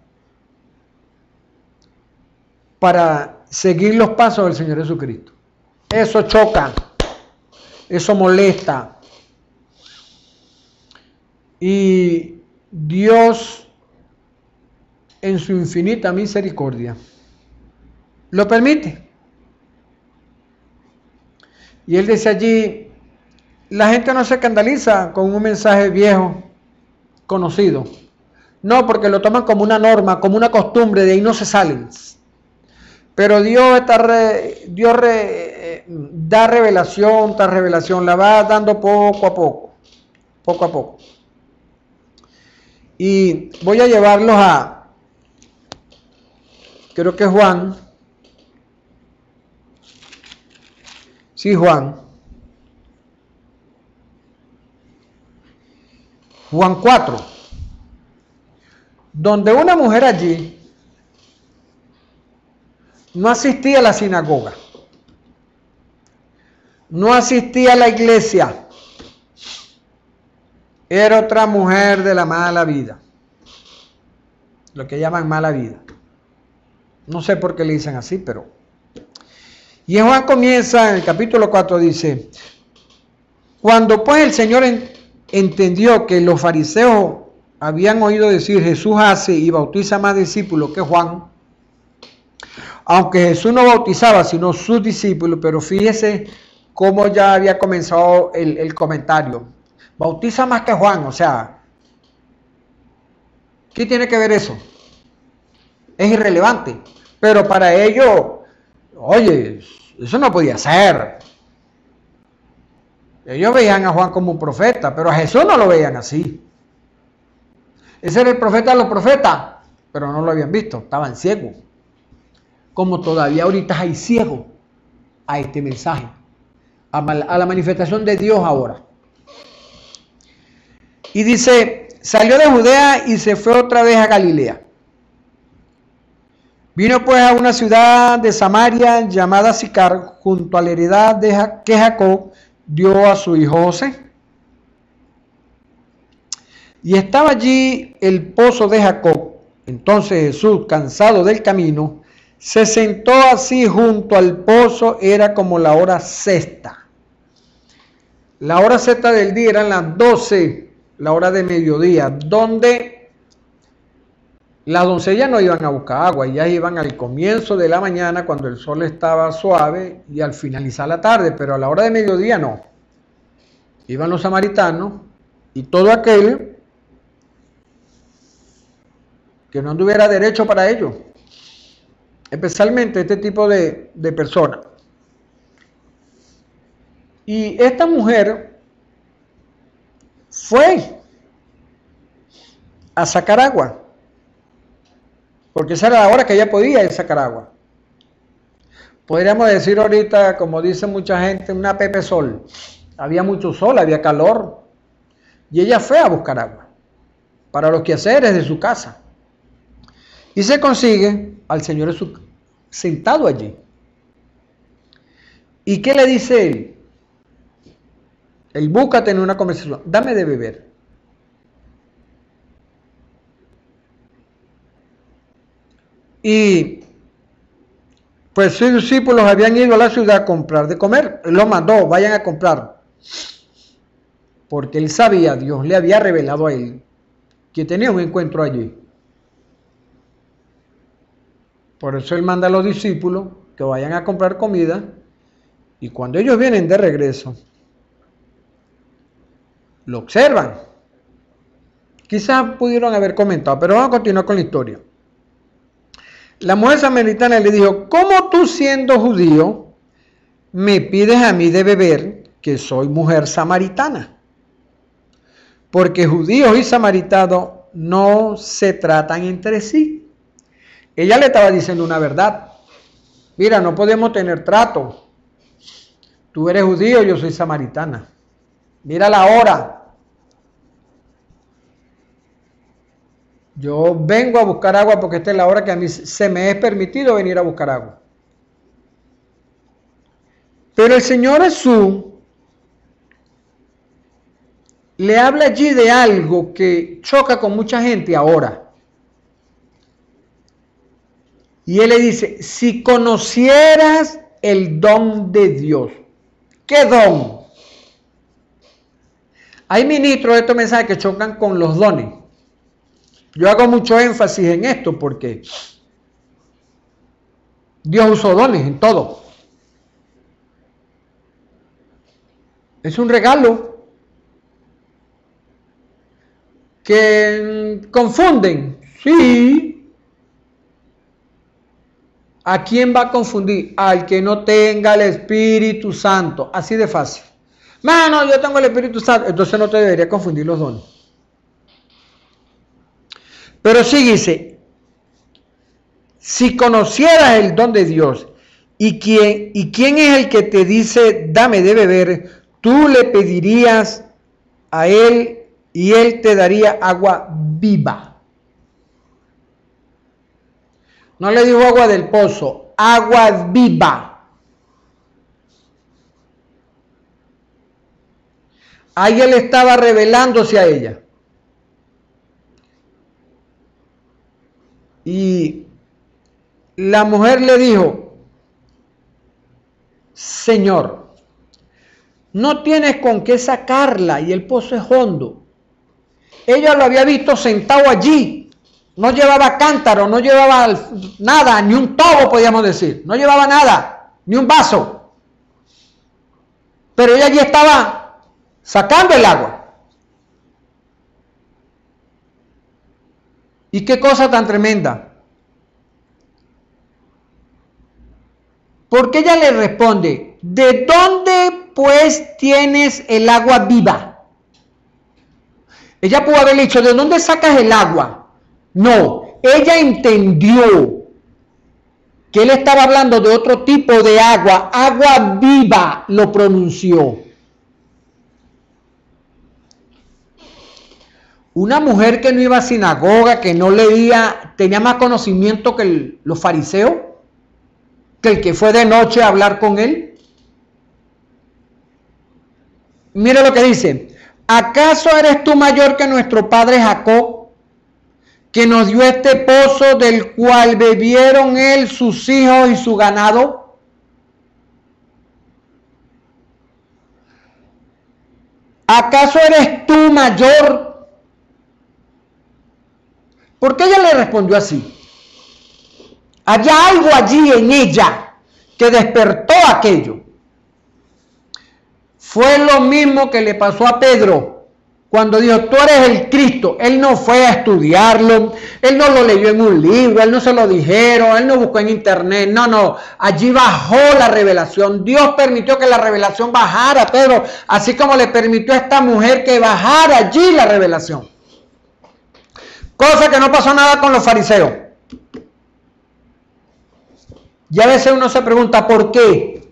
para seguir los pasos del Señor Jesucristo. Eso choca, eso molesta. Y Dios, en su infinita misericordia, lo permite. Y él dice allí, la gente no se escandaliza con un mensaje viejo, conocido. No, porque lo toman como una norma, como una costumbre, de ahí no se salen. Pero Dios da revelación tras revelación, la va dando poco a poco. Y voy a llevarlos a, creo que Juan, Sí, Juan. Juan 4, donde una mujer allí no asistía a la sinagoga, no asistía a la iglesia, era otra mujer de la mala vida, lo que llaman mala vida. No sé por qué le dicen así, pero... Y en Juan comienza, en el capítulo 4 dice, cuando pues el Señor entendió que los fariseos habían oído decir, Jesús hace y bautiza más discípulos que Juan, aunque Jesús no bautizaba sino sus discípulos, pero fíjese cómo ya había comenzado el comentario, bautiza más que Juan, o sea, ¿qué tiene que ver eso? Es irrelevante, pero para ellos, oye, eso no podía ser. Ellos veían a Juan como un profeta, pero a Jesús no lo veían así. Ese era el profeta de los profetas, pero no lo habían visto, estaban ciegos. Como todavía ahorita hay ciegos a este mensaje, a la manifestación de Dios ahora. Y dice, salió de Judea y se fue otra vez a Galilea. Vino pues a una ciudad de Samaria llamada Sicar, junto a la heredad que Jacob dio a su hijo José. Y estaba allí el pozo de Jacob. Entonces Jesús, cansado del camino, se sentó así junto al pozo. Era como la hora sexta. La hora sexta del día eran las 12, la hora de mediodía, donde las doncellas no iban a buscar agua, ellas iban al comienzo de la mañana cuando el sol estaba suave y al finalizar la tarde, pero a la hora de mediodía no. Iban los samaritanos y todo aquel que no tuviera derecho para ello, especialmente este tipo de personas. Y esta mujer fue a sacar agua, porque esa era la hora que ella podía ir a sacar agua. Podríamos decir ahorita, como dice mucha gente, una pepe sol. Había mucho sol, había calor, y ella fue a buscar agua para los quehaceres de su casa. Y se consigue al Señor Jesús sentado allí. ¿Y qué le dice él? Él busca tener una conversación. Dame de beber. Y pues sus discípulos habían ido a la ciudad a comprar de comer. Él los mandó, vayan a comprar. Porque él sabía, Dios le había revelado a él que tenía un encuentro allí. Por eso él manda a los discípulos que vayan a comprar comida. Y cuando ellos vienen de regreso, lo observan. Quizás pudieron haber comentado, pero vamos a continuar con la historia. La mujer samaritana le dijo, ¿cómo tú siendo judío me pides a mí de beber, que soy mujer samaritana? Porque judíos y samaritanos no se tratan entre sí. Ella le estaba diciendo una verdad. Mira, no podemos tener trato. Tú eres judío, yo soy samaritana. Mira la hora. Yo vengo a buscar agua porque esta es la hora que a mí se me es permitido venir a buscar agua. Pero el Señor Jesús le habla allí de algo que choca con mucha gente ahora. Y Él le dice, si conocieras el don de Dios. ¿Qué don? Hay ministros de estos mensajes que chocan con los dones. Yo hago mucho énfasis en esto porque Dios usó dones en todo. Es un regalo que confunden. Sí. ¿A quién va a confundir? Al que no tenga el Espíritu Santo. Así de fácil. Mano, yo tengo el Espíritu Santo. Entonces no te debería confundir los dones. Pero sí dice, si conocieras el don de Dios ¿Y quién es el que te dice, dame de beber? Tú le pedirías a él y él te daría agua viva. No le dijo agua del pozo, agua viva. Ahí él estaba revelándose a ella. Y la mujer le dijo, Señor, no tienes con qué sacarla y el pozo es hondo. Ella lo había visto sentado allí. No llevaba cántaro, no llevaba nada, ni un tobo podíamos decir. No llevaba nada, ni un vaso. Pero ella allí estaba sacando el agua. ¿Y qué cosa tan tremenda? Porque ella le responde, ¿de dónde pues tienes el agua viva? Ella pudo haberle dicho, ¿de dónde sacas el agua? No, ella entendió que él estaba hablando de otro tipo de agua, agua viva, lo pronunció. Una mujer que no iba a sinagoga, que no leía, tenía más conocimiento que los fariseos, que el que fue de noche a hablar con él. Mire lo que dice, ¿acaso eres tú mayor que nuestro padre Jacob, que nos dio este pozo del cual bebieron él, sus hijos y su ganado? ¿Acaso eres tú mayor? ¿Por qué ella le respondió así? Había algo allí en ella que despertó aquello. Fue lo mismo que le pasó a Pedro cuando dijo, tú eres el Cristo. Él no fue a estudiarlo, él no lo leyó en un libro, él no se lo dijeron, él no buscó en internet, no, allí bajó la revelación. Dios permitió que la revelación bajara a Pedro, así como le permitió a esta mujer que bajara allí la revelación. Cosa que no pasó nada con los fariseos. Y a veces uno se pregunta, ¿por qué?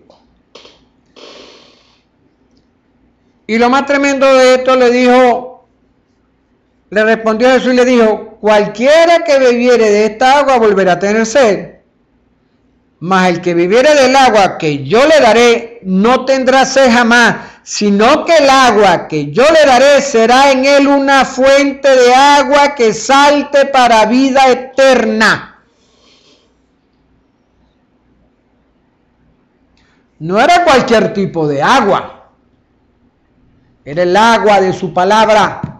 Y lo más tremendo de esto le respondió Jesús y le dijo, cualquiera que bebiere de esta agua volverá a tener sed, mas el que bebiere del agua que yo le daré no tendrá sed jamás, sino que el agua que yo le daré será en él una fuente de agua que salte para vida eterna. No era cualquier tipo de agua, era el agua de su palabra.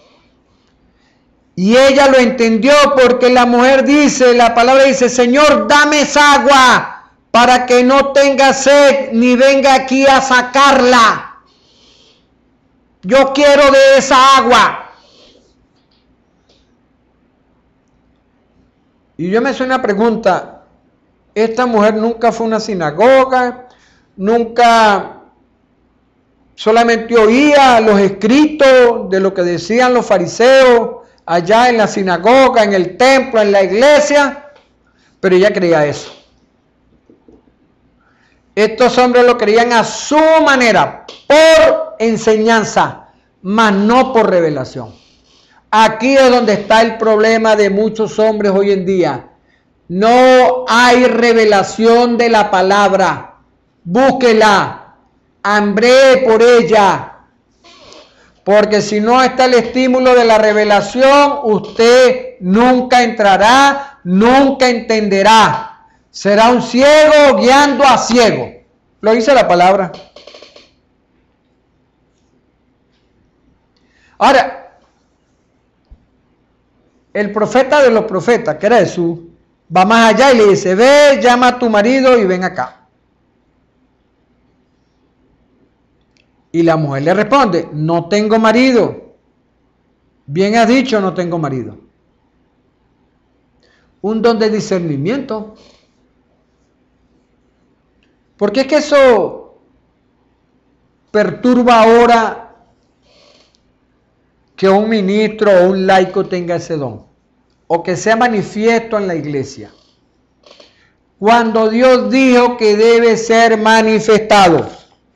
Y ella lo entendió porque la mujer dice, la palabra dice, Señor, dame esa agua para que no tenga sed ni venga aquí a sacarla. Yo quiero de esa agua. Y yo me hice una pregunta, esta mujer nunca fue a una sinagoga, nunca solamente oía los escritos de lo que decían los fariseos allá en la sinagoga, en el templo, en la iglesia, pero ella creía eso. Estos hombres lo creían a su manera, por enseñanza, mas no por revelación. Aquí es donde está el problema de muchos hombres hoy en día. No hay revelación de la palabra. Búsquela, hambree por ella, porque si no está el estímulo de la revelación, usted nunca entrará, nunca entenderá. Será un ciego guiando a ciego. Lo dice la palabra. Ahora, el profeta de los profetas, que era Jesús, va más allá y le dice, ve, llama a tu marido y ven acá. Y la mujer le responde, no tengo marido. Bien has dicho, no tengo marido. Un don de discernimiento. Porque es que eso perturba ahora que un ministro o un laico tenga ese don, o que sea manifiesto en la iglesia. cuando Dios dijo que debe ser manifestado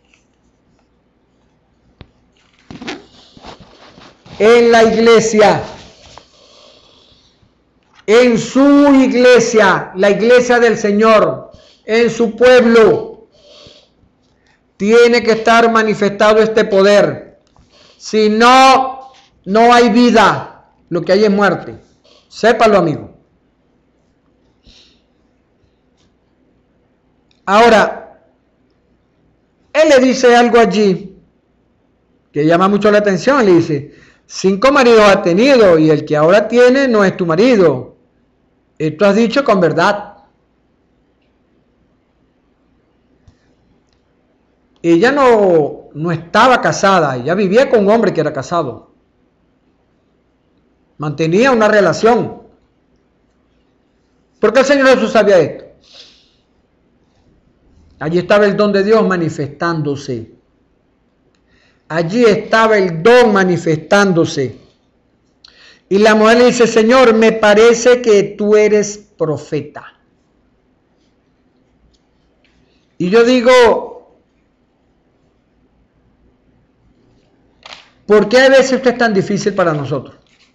en la iglesia, en su iglesia, la iglesia del Señor, en su pueblo, tiene que estar manifestado este poder. Si no, no hay vida, lo que hay es muerte. Sépalo, amigo. Ahora, él le dice algo allí que llama mucho la atención. Le dice: 5 maridos has tenido y el que ahora tiene no es tu marido. Esto has dicho con verdad. Ella no estaba casada, ella vivía con un hombre que era casado. Mantenía una relación. ¿Por qué el Señor Jesús sabía esto? Allí estaba el don de Dios manifestándose. Allí estaba el don manifestándose. Y la mujer le dice: Señor, me parece que tú eres profeta. Y yo digo, ¿por qué a veces esto es tan difícil para nosotros?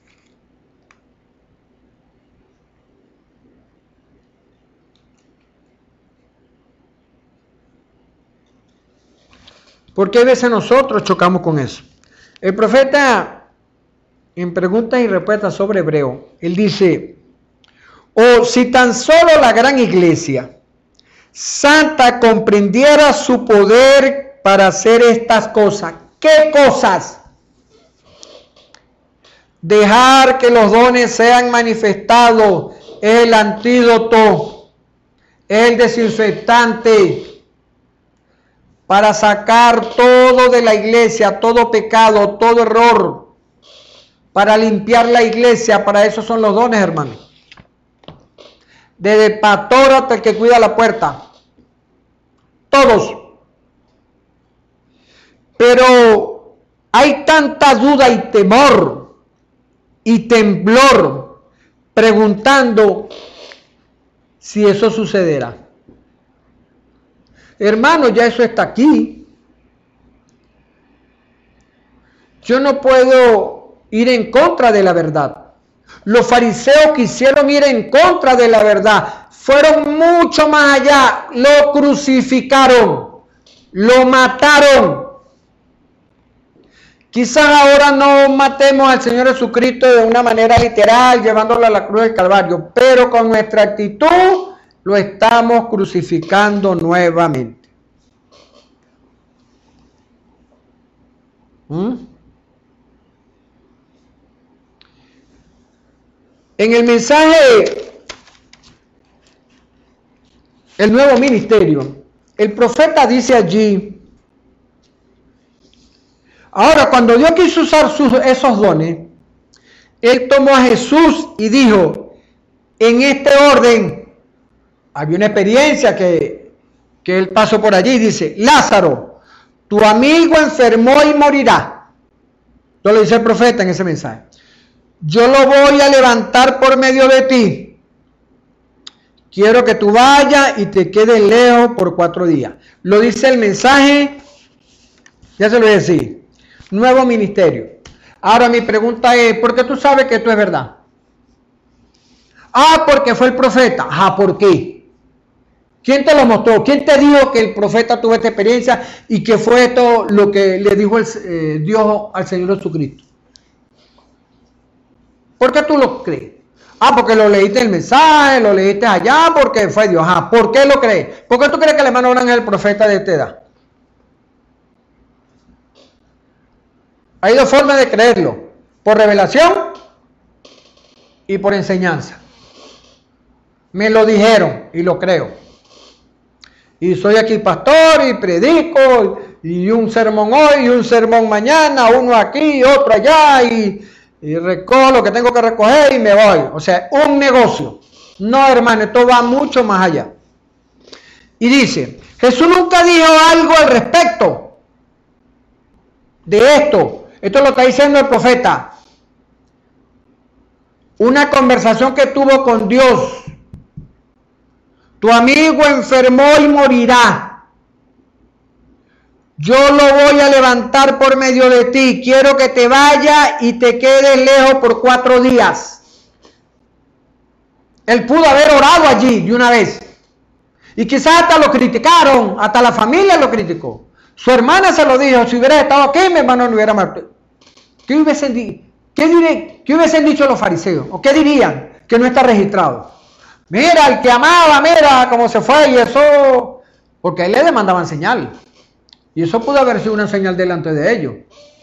¿Por qué a veces nosotros chocamos con eso? El profeta, en preguntas y respuestas sobre Hebreo, él dice: oh, si tan solo la gran iglesia santa comprendiera su poder para hacer estas cosas. ¿Qué cosas? Dejar que los dones sean manifestados es el antídoto, es el desinfectante para sacar todo de la iglesia, todo pecado, todo error, para limpiar la iglesia. Para eso son los dones, hermano. Desde el pastor hasta el que cuida la puerta. Todos. Pero hay tanta duda y temor y temblor preguntando si eso sucederá. Hermano, ya eso está aquí. Yo no puedo ir en contra de la verdad. Los fariseos quisieron ir en contra de la verdad. Fueron mucho más allá. Lo crucificaron. Lo mataron. Quizás ahora no matemos al Señor Jesucristo de una manera literal, llevándolo a la cruz del Calvario, pero con nuestra actitud lo estamos crucificando nuevamente. En el mensaje, el nuevo ministerio, el profeta dice allí: ahora, cuando Dios quiso usar esos dones, Él tomó a Jesús y dijo, en este orden, había una experiencia que Él pasó por allí, dice: Lázaro, tu amigo enfermó y morirá. Entonces le dice el profeta en ese mensaje: yo lo voy a levantar por medio de ti. Quiero que tú vayas y te quedes lejos por 4 días. Lo dice el mensaje, ya se lo voy a decir. Nuevo ministerio. Ahora mi pregunta es: ¿por qué tú sabes que esto es verdad? Ah, porque fue el profeta. Ah, ¿por qué? ¿Quién te lo mostró? ¿Quién te dijo que el profeta tuvo esta experiencia y que fue esto lo que le dijo Dios al Señor Jesucristo? ¿Por qué tú lo crees? Ah, porque lo leíste en el mensaje, lo leíste allá, porque fue Dios. Ah, ¿por qué lo crees? ¿Por qué tú crees que el hermano Abraham es el profeta de esta edad? Hay 2 formas de creerlo: por revelación y por enseñanza. Me lo dijeron y lo creo. Y soy aquí pastor y predico, y un sermón hoy y un sermón mañana, uno aquí y otro allá, y recojo lo que tengo que recoger y me voy. O sea, un negocio. No, hermano, esto va mucho más allá. Y dice, Jesús nunca dijo algo al respecto de esto. Esto lo está diciendo el profeta. Una conversación que tuvo con Dios. Tu amigo enfermó y morirá. Yo lo voy a levantar por medio de ti. Quiero que te vayas y te quedes lejos por 4 días. Él pudo haber orado allí de una vez. Y quizás hasta lo criticaron, hasta la familia lo criticó. Su hermana se lo dijo, si hubiera estado aquí, mi hermano no hubiera muerto. ¿Qué hubiesen dicho los fariseos? ¿O qué dirían? Que no está registrado. Mira, el que amaba, mira cómo se fue y eso... Porque a él le demandaban señal. Y eso pudo haber sido una señal delante de ellos.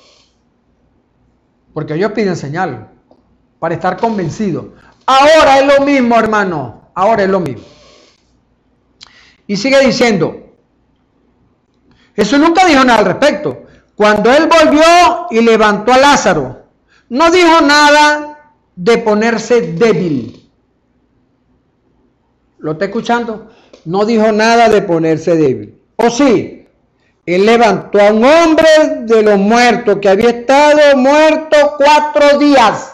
Porque ellos piden señal para estar convencidos. Ahora es lo mismo, hermano. Ahora es lo mismo. Y sigue diciendo, Jesús nunca dijo nada al respecto. Cuando él volvió y levantó a Lázaro, no dijo nada de ponerse débil. ¿Lo está escuchando? No dijo nada de ponerse débil. ¿O sí? Él levantó a un hombre de los muertos que había estado muerto 4 días.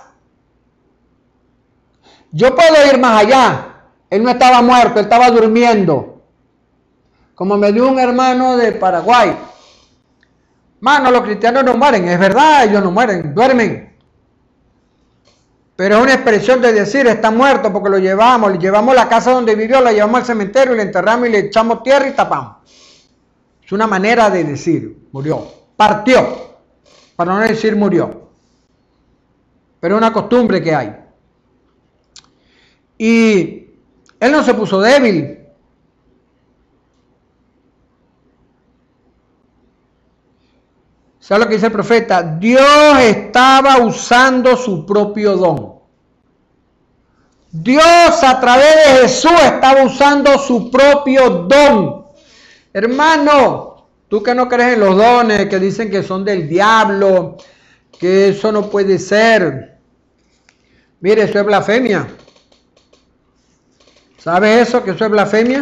Yo puedo ir más allá. Él no estaba muerto, él estaba durmiendo. Como me dio un hermano de Paraguay. Mano, los cristianos no mueren. Es verdad, ellos no mueren, duermen. Pero es una expresión de decir, está muerto porque lo llevamos. Le llevamos a la casa donde vivió, la llevamos al cementerio, y le enterramos y le echamos tierra y tapamos. Es una manera de decir, murió. Partió, para no decir murió. Pero es una costumbre que hay. Y él no se puso débil. ¿Sabes lo que dice el profeta? Dios estaba usando su propio don. Dios a través de Jesús estaba usando su propio don. Hermano, tú que no crees en los dones, que dicen que son del diablo, que eso no puede ser. Mire, eso es blasfemia. ¿Sabes eso? Que eso es blasfemia.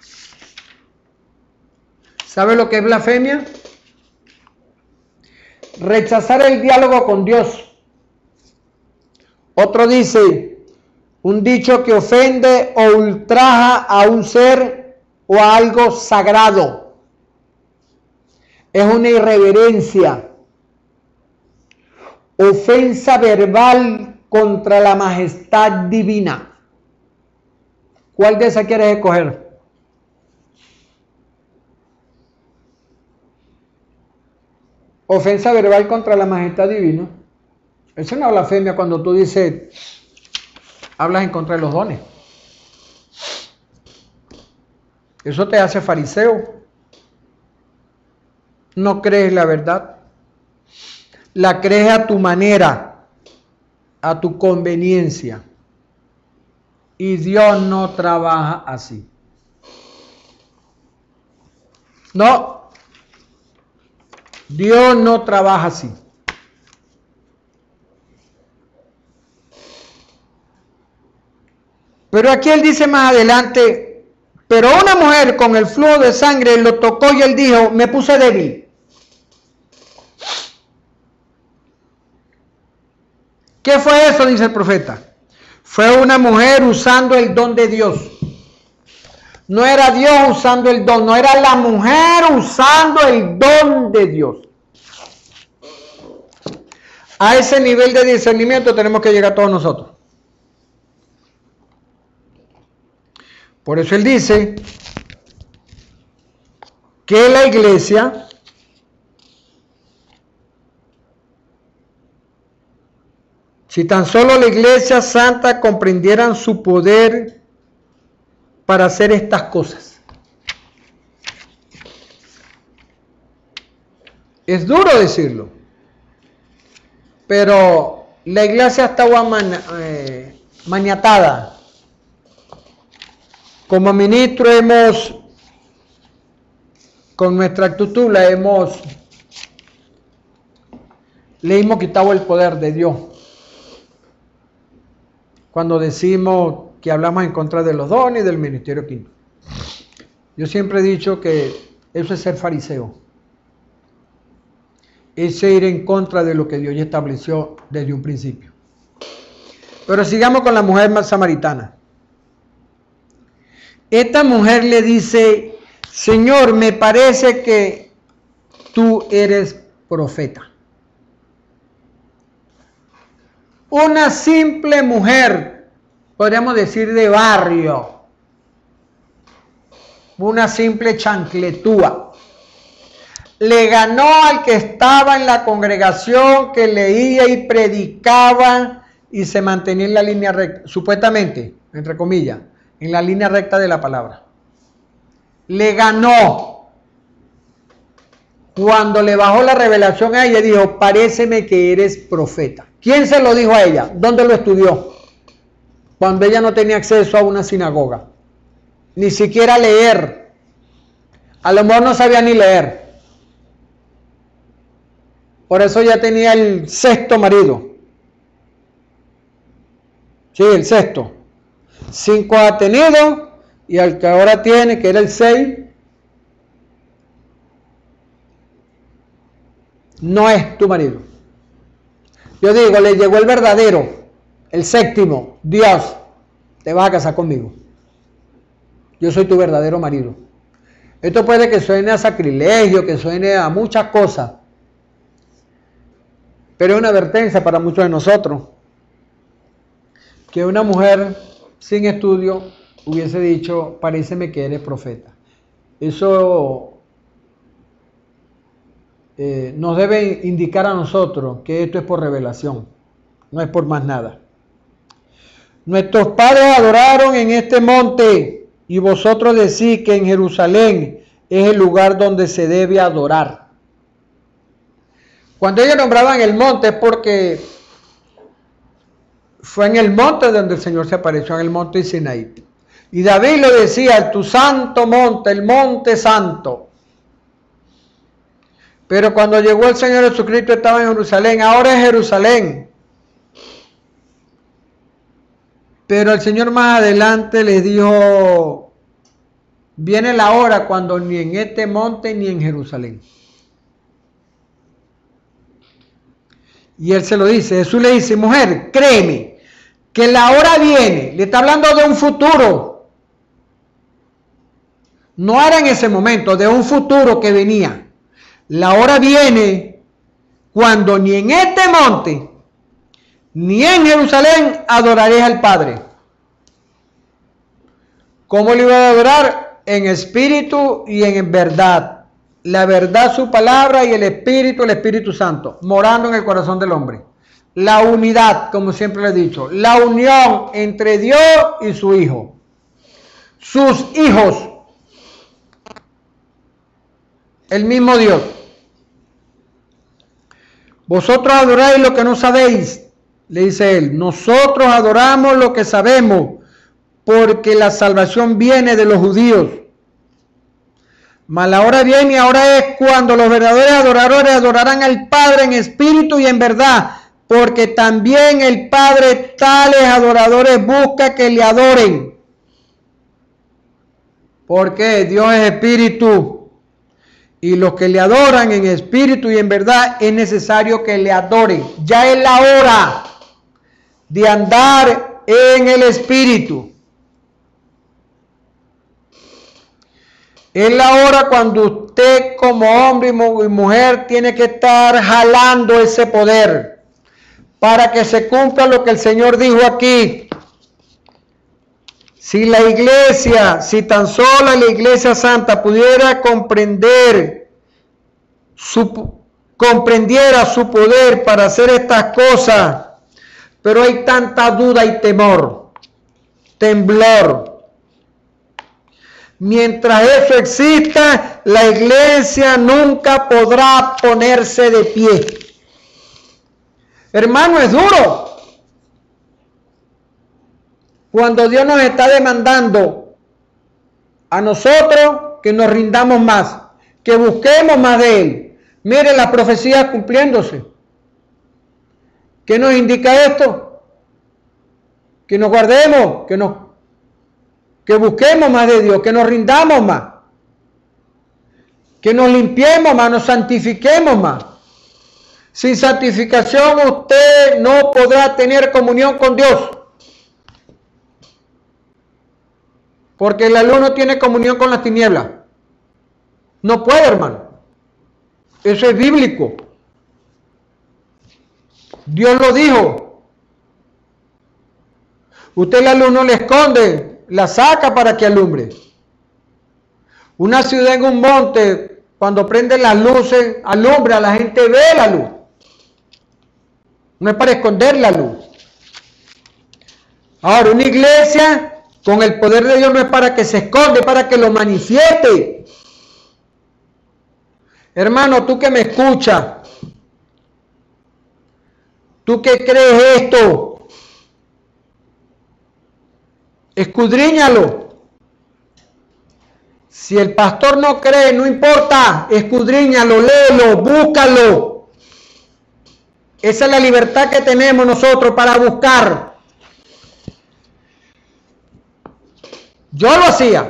¿Sabes lo que es blasfemia? Rechazar el diálogo con Dios. Otro dice, un dicho que ofende o ultraja a un ser o a algo sagrado. Es una irreverencia. Ofensa verbal contra la majestad divina. ¿Cuál de esas quieres escoger? Ofensa verbal contra la majestad divina. Es una blasfemia cuando tú dices, hablas en contra de los dones. Eso te hace fariseo. No crees la verdad. La crees a tu manera, a tu conveniencia. Y Dios no trabaja así. No. Dios no trabaja así. Pero aquí él dice más adelante, pero una mujer con el flujo de sangre lo tocó y él dijo, me puse débil. ¿Qué fue eso? Dice el profeta. Fue una mujer usando el don de Dios. No era Dios usando el don, no era la mujer usando el don de Dios. A ese nivel de discernimiento tenemos que llegar todos nosotros. Por eso él dice que la iglesia si tan solo la iglesia santa comprendieran su poder para hacer estas cosas. Es duro decirlo, pero la iglesia estaba maniatada. Como ministro con nuestra actitud le hemos quitado el poder de Dios. Cuando decimos que hablamos en contra de los dones y del ministerio quinto. Yo siempre he dicho que eso es ser fariseo. Es ir en contra de lo que Dios ya estableció desde un principio. Pero sigamos con la mujer samaritana. esta mujer le dice, Señor, me parece que tú eres profeta. Una simple mujer, podríamos decir de barrio, una simple chancletúa, le ganó al que estaba en la congregación, que leía y predicaba y se mantenía en la línea recta, supuestamente, entre comillas, en la línea recta de la palabra. Le ganó. Cuando le bajó la revelación a ella, dijo, paréceme que eres profeta. ¿Quién se lo dijo a ella? ¿Dónde lo estudió? Cuando ella no tenía acceso a una sinagoga. Ni siquiera leer. A lo mejor no sabía ni leer. Por eso ya tenía el 6º marido. Sí, el 6º. 5 ha tenido y al que ahora tiene, que era el 6, no es tu marido. Yo digo, le llegó el verdadero, el 7º, Dios, te vas a casar conmigo. Yo soy tu verdadero marido. Esto puede que suene a sacrilegio, que suene a muchas cosas, pero es una advertencia para muchos de nosotros. Que una mujer sin estudio hubiese dicho, paréceme que eres profeta. Eso nos debe indicar a nosotros que esto es por revelación, no es por más nada. Nuestros padres adoraron en este monte y vosotros decís que en Jerusalén es el lugar donde se debe adorar. Cuando ellos nombraban el monte es porque fue en el monte donde el Señor se apareció, en el monte Sinaí. Y David lo decía, tu santo monte, el monte santo. Pero cuando llegó el Señor Jesucristo estaba en Jerusalén, ahora es Jerusalén. Pero el Señor más adelante les dijo, viene la hora cuando ni en este monte ni en Jerusalén. Y él se lo dice, Jesús le dice, mujer, créeme, que la hora viene, le está hablando de un futuro. No era en ese momento, de un futuro que venía. La hora viene cuando ni en este monte, ni en Jerusalén adoraréis al Padre. ¿Cómo le iba a adorar? En espíritu y en verdad. La verdad, su palabra, y el Espíritu Santo, morando en el corazón del hombre. La unidad, como siempre le he dicho, la unión entre Dios y su Hijo. Sus hijos. El mismo Dios. Vosotros adoráis lo que no sabéis, le dice él. Nosotros adoramos lo que sabemos, porque la salvación viene de los judíos. Mas la hora viene y ahora es cuando los verdaderos adoradores adorarán al Padre en espíritu y en verdad, porque también el Padre tales adoradores busca que le adoren. Porque Dios es espíritu. Y los que le adoran en espíritu y en verdad es necesario que le adoren. Ya es la hora de andar en el espíritu. Es la hora cuando usted como hombre y mujer tiene que estar jalando ese poder para que se cumpla lo que el Señor dijo aquí. Si la iglesia, si tan sola la iglesia santa pudiera comprendiera su poder para hacer estas cosas, pero hay tanta duda y temor, temblor. Mientras eso exista, la iglesia nunca podrá ponerse de pie. Hermano, es duro. Cuando Dios nos está demandando a nosotros que nos rindamos más, que busquemos más de Él. Mire las profecías cumpliéndose. ¿Qué nos indica esto? Que nos guardemos, que busquemos más de Dios, que nos rindamos más, que nos limpiemos más, nos santifiquemos más. Sin santificación usted no podrá tener comunión con Dios. porque la luz no tiene comunión con las tinieblas. No puede, hermano. Eso es bíblico. Dios lo dijo. Usted la luz no le esconde, la saca para que alumbre. Una ciudad en un monte, cuando prende las luces, alumbra, la gente ve la luz. No es para esconder la luz. Ahora, una iglesia con el poder de Dios no es para que se esconde, es para que lo manifieste. Hermano, tú que me escuchas, tú que crees esto, escudriñalo. Si el pastor no cree, no importa, escudriñalo, léelo, búscalo. Esa es la libertad que tenemos nosotros para buscar. Yo lo hacía.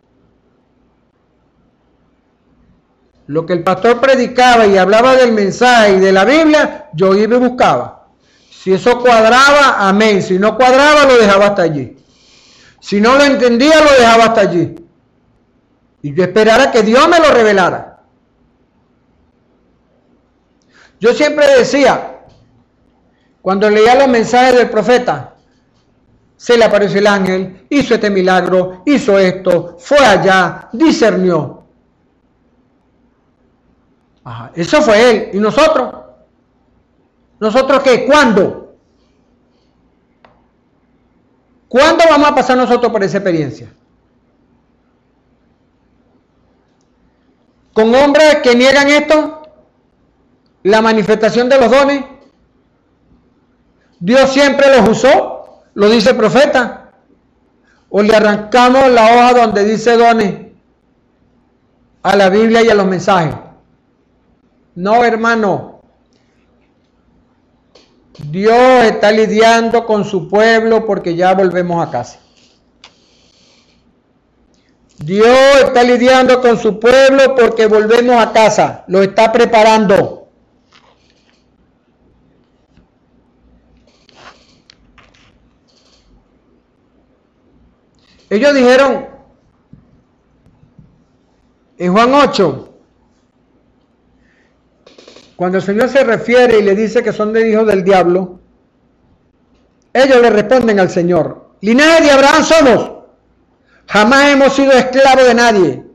Lo que el pastor predicaba y hablaba del mensaje y de la Biblia, yo iba y buscaba. Si eso cuadraba, amén. Si no cuadraba, lo dejaba hasta allí. Si no lo entendía, lo dejaba hasta allí. Y yo esperara que Dios me lo revelara. Yo siempre decía, cuando leía los mensajes del profeta, se le apareció el ángel, hizo este milagro, hizo esto, fue allá, discernió. Ajá, eso fue él. ¿Y nosotros? ¿Nosotros qué? ¿Cuándo? ¿Cuándo vamos a pasar nosotros por esa experiencia? ¿Con hombres que niegan esto? ¿La manifestación de los dones? ¿Dios siempre los usó? ¿Lo dice el profeta? ¿O le arrancamos la hoja donde dice dones a la Biblia y a los mensajes? No, hermano. Dios está lidiando con su pueblo porque ya volvemos a casa. Dios está lidiando con su pueblo porque volvemos a casa. Lo está preparando. Ellos dijeron en Juan 8, cuando el Señor se refiere y le dice que son de hijos del diablo, ellos le responden al Señor: linaje de Abraham somos, jamás hemos sido esclavos de nadie.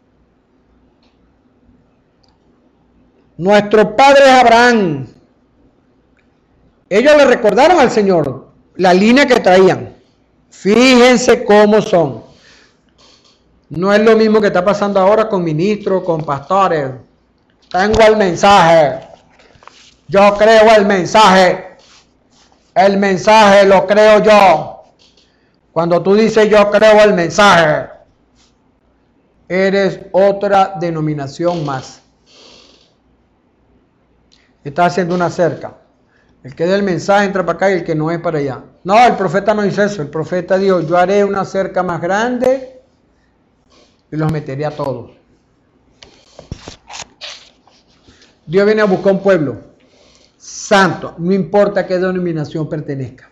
Nuestro padre es Abraham. Ellos le recordaron al Señor la línea que traían. Fíjense cómo son. No es lo mismo que está pasando ahora con ministros, con pastores. Tengo el mensaje. Yo creo el mensaje. El mensaje lo creo yo. Cuando tú dices yo creo el mensaje, eres otra denominación más. Estás haciendo una cerca. El que dé el mensaje entra para acá y el que no es para allá. No, el profeta no hizo eso. El profeta dijo: yo haré una cerca más grande y los meteré a todos. Dios viene a buscar un pueblo santo, no importa qué denominación pertenezca.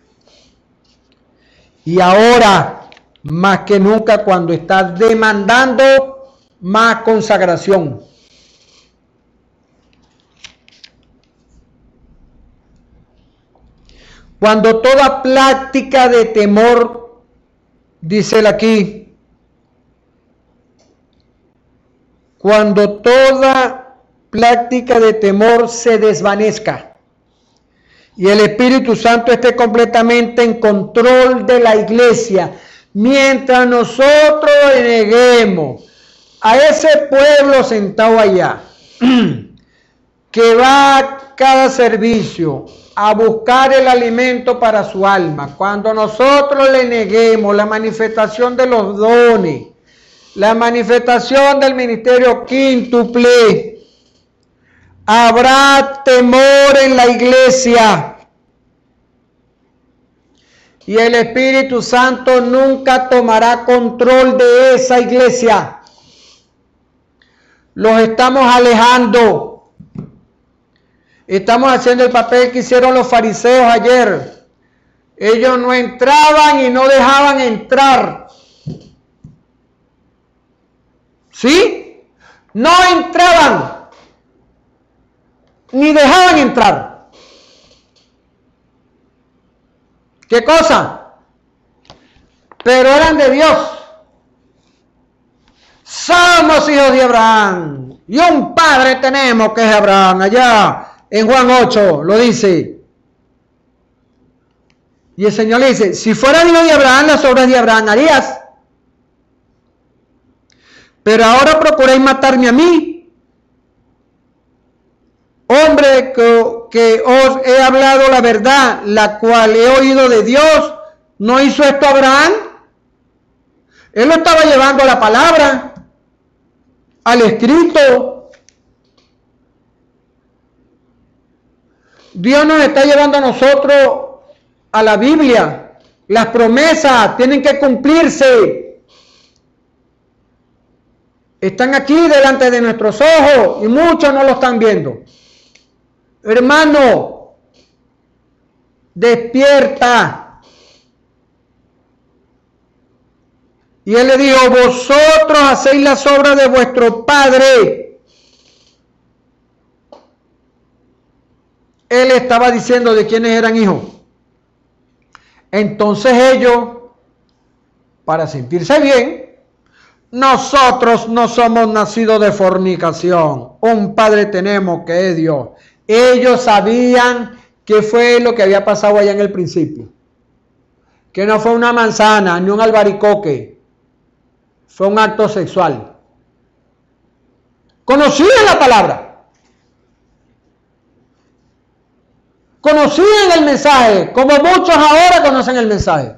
Y ahora, más que nunca, cuando está demandando más consagración. Cuando toda práctica de temor, dice él aquí, cuando toda práctica de temor se desvanezca y el Espíritu Santo esté completamente en control de la iglesia, mientras nosotros le neguemos a ese pueblo sentado allá, que va a cada servicio a buscar el alimento para su alma, cuando nosotros le neguemos la manifestación de los dones, la manifestación del ministerio quíntuple, habrá temor en la iglesia y el Espíritu Santo nunca tomará control de esa iglesia. Los estamos alejando. Estamos haciendo el papel que hicieron los fariseos ayer. Ellos no entraban y no dejaban entrar. ¿Sí? No entraban, ni dejaban entrar. ¿Qué cosa? Pero eran de Dios. Somos hijos de Abraham. Y un padre tenemos que es Abraham. Allá en Juan 8 lo dice. Y el Señor le dice, si fuera hijo de Abraham, las obras de Abraham harías. Pero ahora procuráis matarme a mí, hombre que os he hablado la verdad, la cual he oído de Dios. ¿No hizo esto Abraham? Él lo estaba llevando a la palabra, al escrito. Dios nos está llevando a nosotros a la Biblia. Las promesas tienen que cumplirse. Están aquí delante de nuestros ojos y muchos no lo están viendo. Hermano, despierta. Y él le dijo, vosotros hacéis las obras de vuestro padre. Él estaba diciendo de quiénes eran hijos. Entonces ellos, para sentirse bien, nosotros no somos nacidos de fornicación. Un padre tenemos que es Dios. Ellos sabían qué fue lo que había pasado allá en el principio. Que no fue una manzana ni un albaricoque. Fue un acto sexual. Conocían la palabra. Conocían el mensaje, como muchos ahora conocen el mensaje.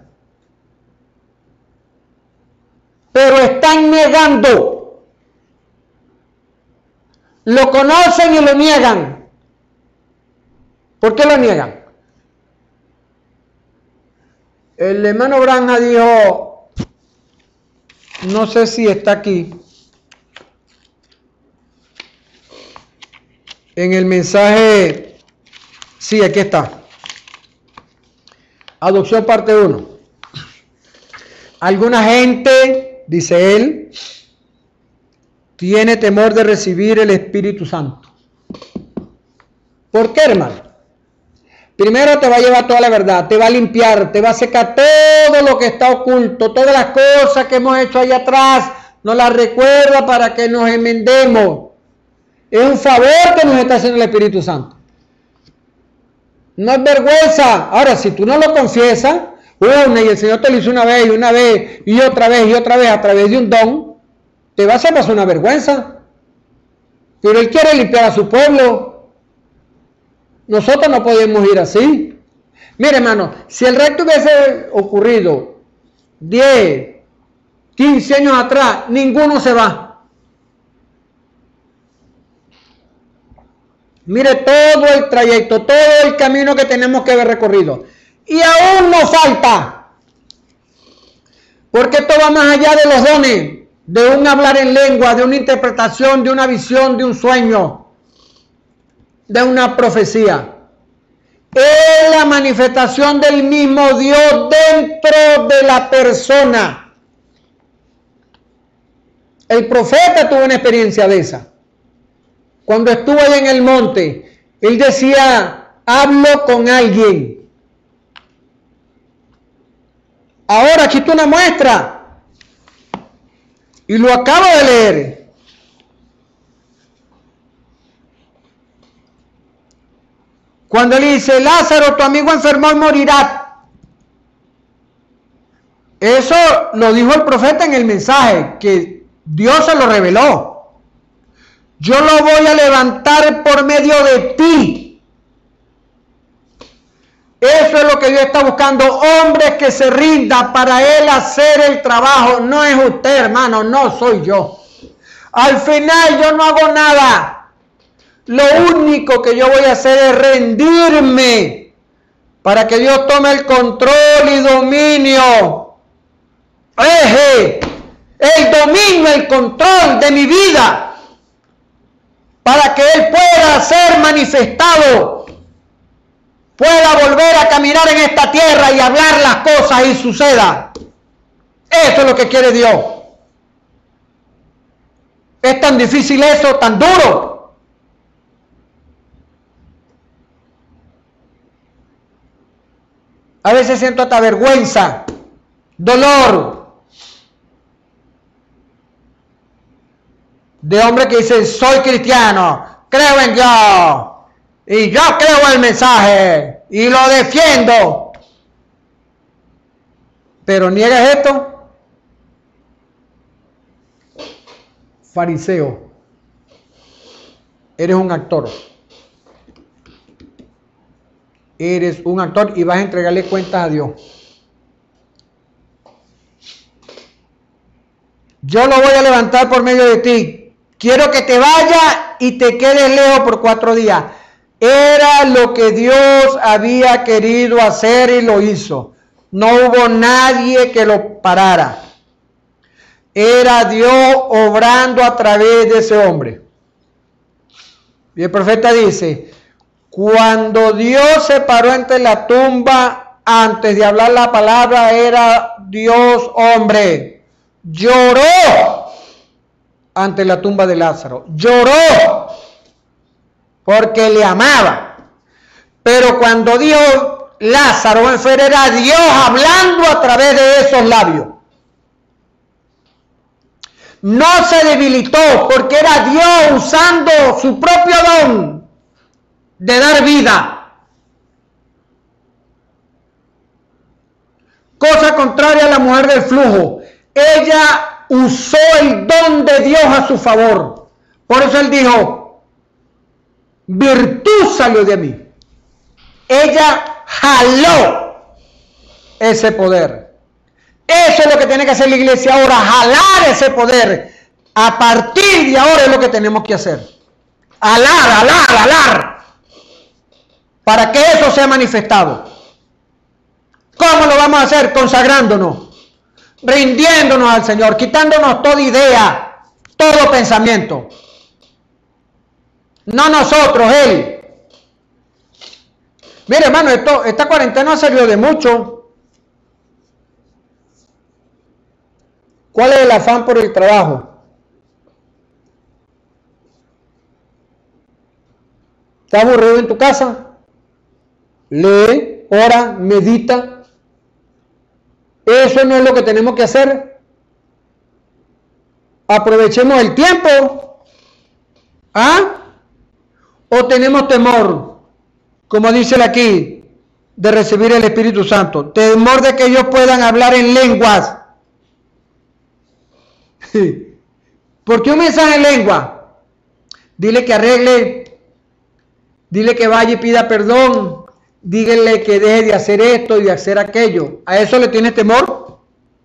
Pero están negando. Lo conocen y lo niegan. ¿Por qué lo niegan? El hermano Branja dijo, no sé si está aquí, en el mensaje. Sí, aquí está. Adopción parte 1. Alguna gente, dice él, tiene temor de recibir el Espíritu Santo. ¿Por qué, hermano? Primero te va a llevar toda la verdad, te va a limpiar, te va a secar todo lo que está oculto, todas las cosas que hemos hecho allá atrás, nos las recuerda para que nos enmendemos. Es un favor que nos está haciendo el Espíritu Santo. No es vergüenza. Ahora, si tú no lo confiesas, una y el Señor te lo hizo una vez y otra vez a través de un don, te vas a pasar una vergüenza. Pero Él quiere limpiar a su pueblo. Nosotros no podemos ir así. Mire, hermano, si el rapto hubiese ocurrido 10, 15 años atrás, ninguno se va. Mire todo el trayecto, todo el camino que tenemos que haber recorrido. Y aún nos falta. Porque esto va más allá de los dones, de un hablar en lengua, de una interpretación, de una visión, de un sueño, de una profecía. Es la manifestación del mismo Dios dentro de la persona. El profeta tuvo una experiencia de esa. Cuando estuvo allá en el monte, él decía, hablo con alguien. Ahora aquí está una muestra. Y lo acabo de leer. Cuando le dice, Lázaro, tu amigo enfermó y morirá. Eso lo dijo el profeta en el mensaje, que Dios se lo reveló. Yo lo voy a levantar por medio de ti. Eso es lo que Dios está buscando. Hombres que se rindan para Él hacer el trabajo. No es usted, hermano, no soy yo. Al final yo no hago nada. Lo único que yo voy a hacer es rendirme para que Dios tome el control y dominio. El dominio, el control de mi vida. Para que Él pueda ser manifestado, pueda volver a caminar en esta tierra y hablar las cosas y suceda. Eso es lo que quiere Dios. tan difícil eso, tan duro. A veces siento hasta vergüenza, dolor. De hombre que dice, soy cristiano, creo en Dios, y yo creo el mensaje, y lo defiendo. Pero niegas esto. Fariseo, eres un actor. Eres un actor y vas a entregarle cuentas a Dios. Yo lo voy a levantar por medio de ti. Quiero que te vayas y te quedes lejos por 4 días. Era lo que Dios había querido hacer y lo hizo. No hubo nadie que lo parara. Era Dios obrando a través de ese hombre. Y el profeta dice, cuando Dios se paró entre la tumba, antes de hablar la palabra, era Dios hombre. Lloró ante la tumba de Lázaro. Lloró porque le amaba. Pero cuando dijo Lázaro enfermo, era Dios hablando a través de esos labios. No se debilitó porque era Dios usando su propio don de dar vida. Cosa contraria a la mujer del flujo. Ella usó el don de Dios a su favor. Por eso él dijo, virtud salió de mí. Ella jaló ese poder. Eso es lo que tiene que hacer la iglesia ahora, jalar ese poder. A partir de ahora es lo que tenemos que hacer. Alar. Para que eso sea manifestado. ¿Cómo lo vamos a hacer? Consagrándonos, rindiéndonos al Señor, quitándonos toda idea, todo pensamiento. No nosotros, Él. Mire, hermano, esta cuarentena ha servido de mucho. ¿Cuál es el afán por el trabajo? ¿Estás aburrido en tu casa? Lee, ora, medita. Eso no es lo que tenemos que hacer. Aprovechemos el tiempo. ¿Ah? ¿O tenemos temor, como dice aquí, de recibir el Espíritu Santo? Temor de que ellos puedan hablar en lenguas. ¿Por qué un mensaje en lengua? Dile que arregle, dile que vaya y pida perdón, dígale que deje de hacer esto y de hacer aquello. ¿A eso le tienes temor?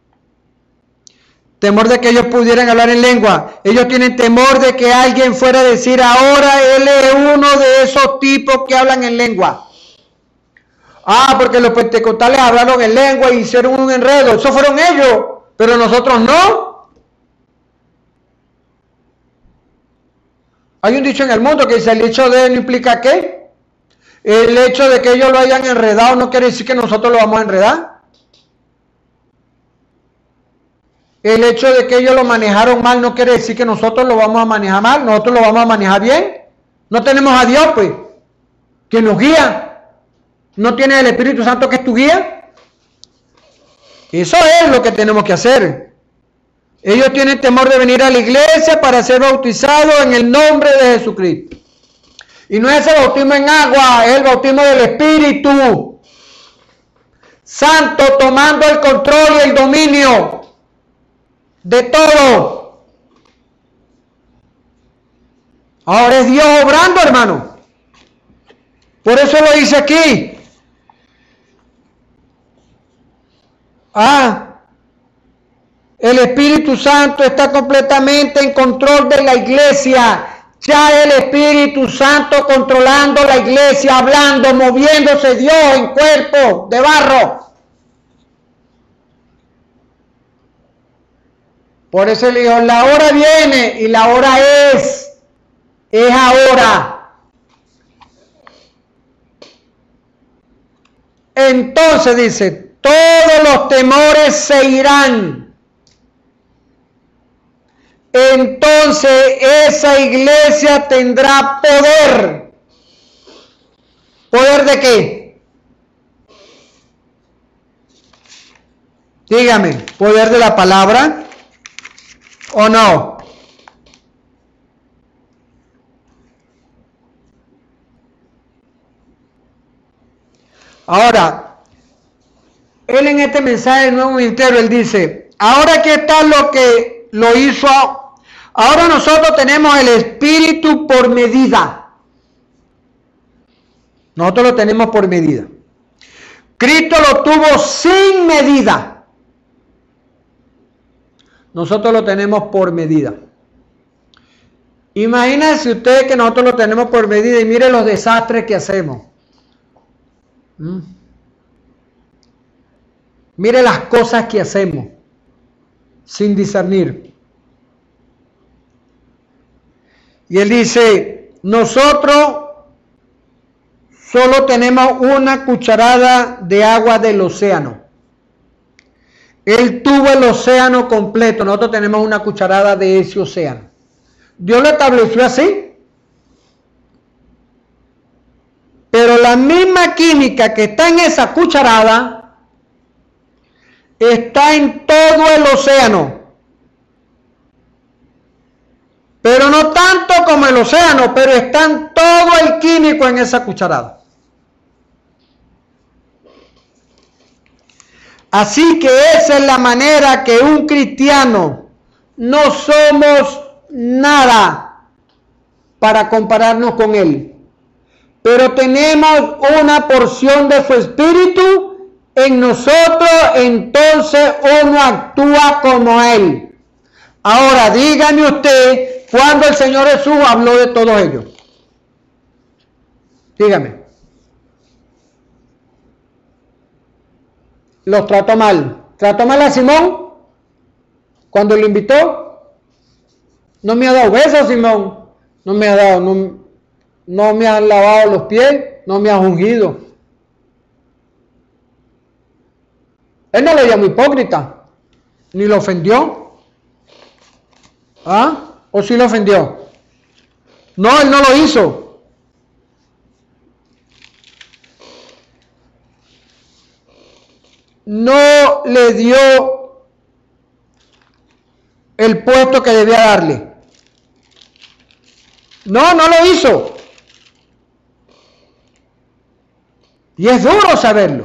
Temor de que ellos pudieran hablar en lengua. Ellos tienen temor de que alguien fuera a decir, ahora él es uno de esos tipos que hablan en lengua. Ah, porque los pentecostales hablaron en lengua y hicieron un enredo. Eso fueron ellos, pero nosotros no. Hay un dicho en el mundo que dice, el hecho de él no implica qué. El hecho de que ellos lo hayan enredado no quiere decir que nosotros lo vamos a enredar. El hecho de que ellos lo manejaron mal no quiere decir que nosotros lo vamos a manejar mal. Nosotros lo vamos a manejar bien. No tenemos a Dios, pues, que nos guía. ¿No tienes el Espíritu Santo que es tu guía? Eso es lo que tenemos que hacer. Ellos tienen temor de venir a la iglesia para ser bautizados en el nombre de Jesucristo. Y no es el bautismo en agua, es el bautismo del Espíritu Santo, tomando el control y el dominio de todo. Ahora es Dios obrando, hermano. Por eso lo dice aquí. El Espíritu Santo está completamente en control de la iglesia. Ya el Espíritu Santo controlando la iglesia, hablando, moviéndose Dios en cuerpo de barro. Por eso le dijo, la hora viene y la hora es ahora. Entonces dice, todos los temores se irán. entonces esa iglesia tendrá poder. ¿Poder de qué? Dígame, ¿poder de la palabra o no? Ahora, él en este mensaje del nuevo ministerio, él dice, ahora que está lo que lo hizo, ahora nosotros tenemos el Espíritu por medida. Nosotros lo tenemos por medida. Cristo lo tuvo sin medida. Nosotros lo tenemos por medida. Imagínense ustedes que nosotros lo tenemos por medida y miren los desastres que hacemos. Mire las cosas que hacemos sin discernir. Y él dice, nosotros solo tenemos una cucharada de agua del océano. Él tuvo el océano completo, nosotros tenemos una cucharada de ese océano. Dios lo estableció así. Pero la misma química que está en esa cucharada está en todo el océano. Pero no tanto como el océano, pero está todo el químico en esa cucharada. Así que esa es la manera que un cristiano no somos nada para compararnos con él. Pero tenemos una porción de su espíritu en nosotros, entonces uno actúa como él. Ahora dígame usted, ¿cuándo el Señor Jesús habló de todo ello? Dígame. Los trató mal. ¿Trató mal a Simón cuando lo invitó? No me ha dado besos, Simón. No me ha dado, no me ha lavado los pies, no me ha ungido. Él no lo llamó hipócrita, ni lo ofendió. ¿Ah? ¿O sí lo ofendió? No, él no lo hizo. No le dio el puesto que debía darle. No, no lo hizo. Y es duro saberlo.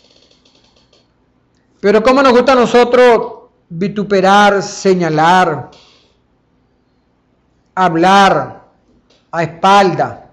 Pero cómo nos gusta a nosotros vituperar, señalar, hablar a espalda.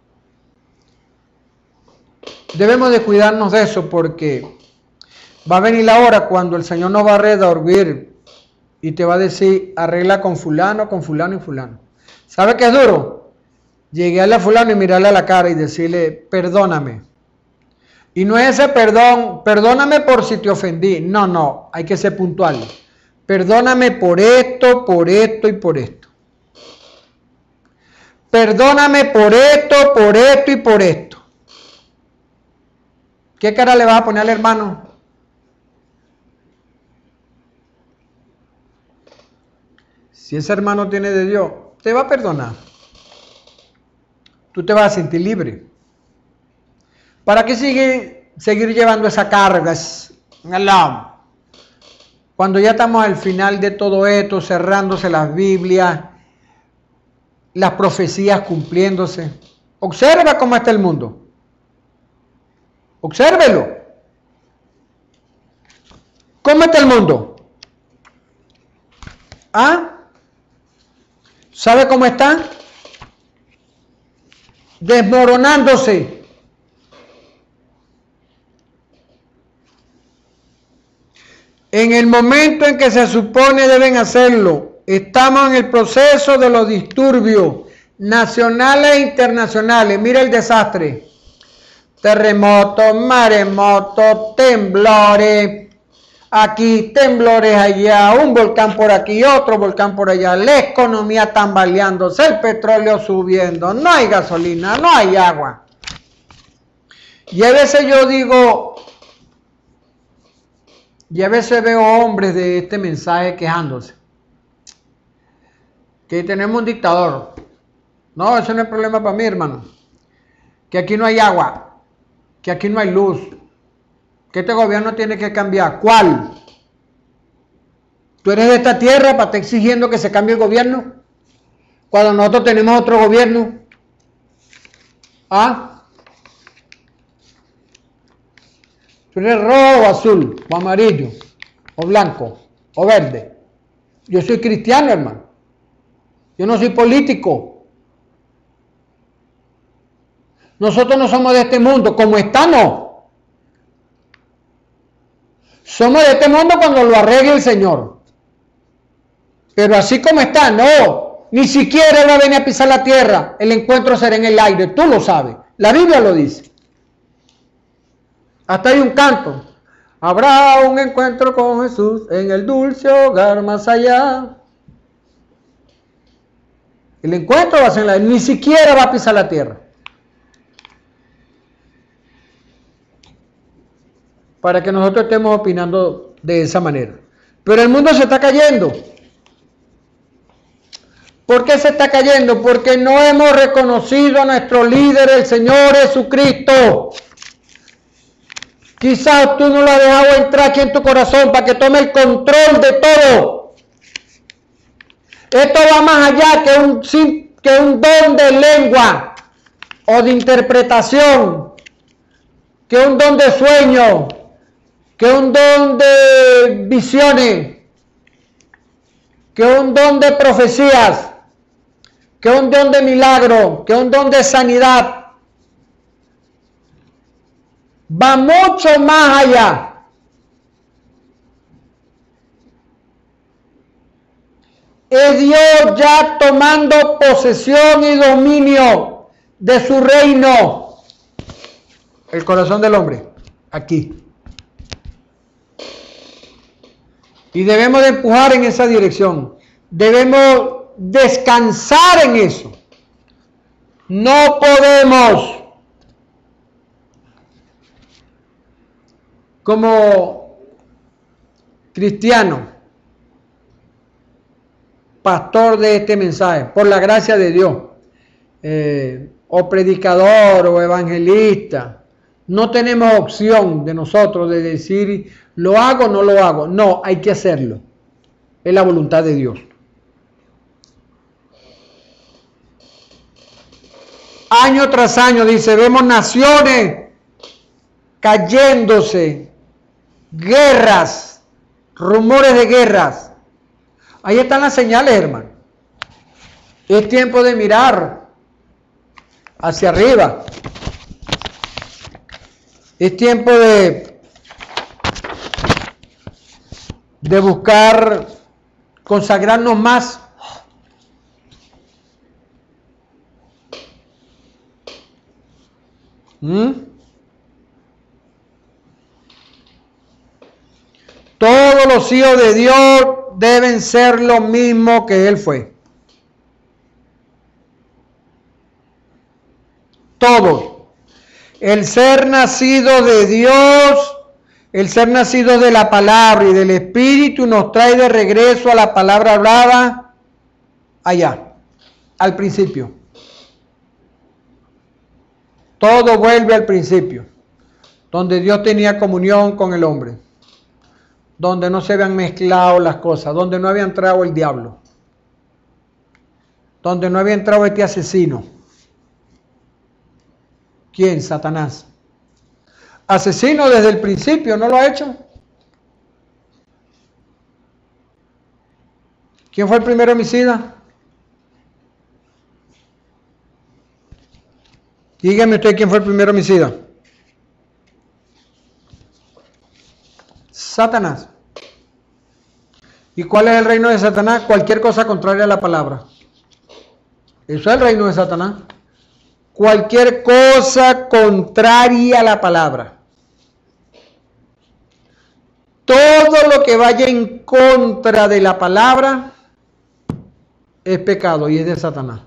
Debemos de cuidarnos de eso porque va a venir la hora cuando el Señor nos va a redarguir y te va a decir, arregla con fulano y fulano. ¿Sabe qué es duro? Llegué a fulano y mirarle a la cara y decirle, perdóname. Y no es ese perdón, perdóname por si te ofendí. No, hay que ser puntual. Perdóname por esto y por esto. Perdóname por esto y por esto. ¿Qué cara le vas a poner al hermano? Si ese hermano tiene de Dios, te va a perdonar. Tú te vas a sentir libre. ¿Para qué seguir llevando esa carga? Cuando ya estamos al final de todo esto, cerrándose las Biblias, las profecías cumpliéndose. Observa cómo está el mundo. Obsérvelo. ¿Cómo está el mundo? ¿Ah? ¿Sabe cómo está? Desmoronándose. En el momento en que se supone deben hacerlo, estamos en el proceso de los disturbios nacionales e internacionales. Mira el desastre. Terremotos, maremotos, temblores. Aquí, temblores allá, un volcán por aquí, otro volcán por allá. La economía tambaleándose, el petróleo subiendo. No hay gasolina, no hay agua. Y a veces yo digo... Y a veces veo hombres de este mensaje quejándose. que tenemos un dictador. No, eso no es problema para mí, hermano. Que aquí no hay agua, que aquí no hay luz, que este gobierno tiene que cambiar. ¿Cuál? ¿Tú eres de esta tierra para estar exigiendo que se cambie el gobierno? Cuando nosotros tenemos otro gobierno. ¿Ah? ¿Tú eres rojo o azul, o amarillo, o blanco, o verde? Yo soy cristiano, hermano. Yo no soy político. Nosotros no somos de este mundo. Como está, no. Somos de este mundo cuando lo arregle el Señor. Pero así como está, no. Ni siquiera Él va a venir a pisar la tierra. El encuentro será en el aire. Tú lo sabes. La Biblia lo dice. Hasta hay un canto. Habrá un encuentro con Jesús en el dulce hogar más allá. El encuentro va a ser en el aire. Ni siquiera va a pisar la tierra. Para que nosotros estemos opinando de esa manera. Pero el mundo se está cayendo. ¿Por qué se está cayendo? Porque no hemos reconocido a nuestro líder, el Señor Jesucristo. Quizás tú no lo has dejado entrar aquí en tu corazón para que tome el control de todo. Esto va más allá que un don de lengua o de interpretación, que un don de sueño, que un don de visiones, que un don de profecías, que un don de milagro, que un don de sanidad. Va mucho más allá. Es Dios ya tomando posesión y dominio de su reino. El corazón del hombre, aquí. Y debemos de empujar en esa dirección. Debemos descansar en eso. No podemos, como cristiano, pastor de este mensaje, por la gracia de Dios, o predicador o evangelista, no tenemos opción de nosotros de decir, ¿lo hago o no lo hago? No, hay que hacerlo. Es la voluntad de Dios. Año tras año, dice, vemos naciones cayéndose, guerras, rumores de guerras. Ahí están las señales, hermano. Es tiempo de mirar hacia arriba. Es tiempo de buscar consagrarnos más. Todos los hijos de Dios deben ser lo mismo que Él fue. Todos. El ser nacido de Dios, el ser nacido de la palabra y del Espíritu nos trae de regreso a la palabra hablada allá, al principio. Todo vuelve al principio, donde Dios tenía comunión con el hombre, donde no se habían mezclado las cosas, donde no había entrado el diablo, donde no había entrado este asesino. ¿Quién? Satanás. Asesino desde el principio, ¿no lo ha hecho? ¿Quién fue el primer homicida? Dígame usted quién fue el primer homicida. Satanás. ¿Y cuál es el reino de Satanás? Cualquier cosa contraria a la palabra. Eso es el reino de Satanás. Cualquier cosa contraria a la palabra. Todo lo que vaya en contra de la palabra es pecado y es de Satanás.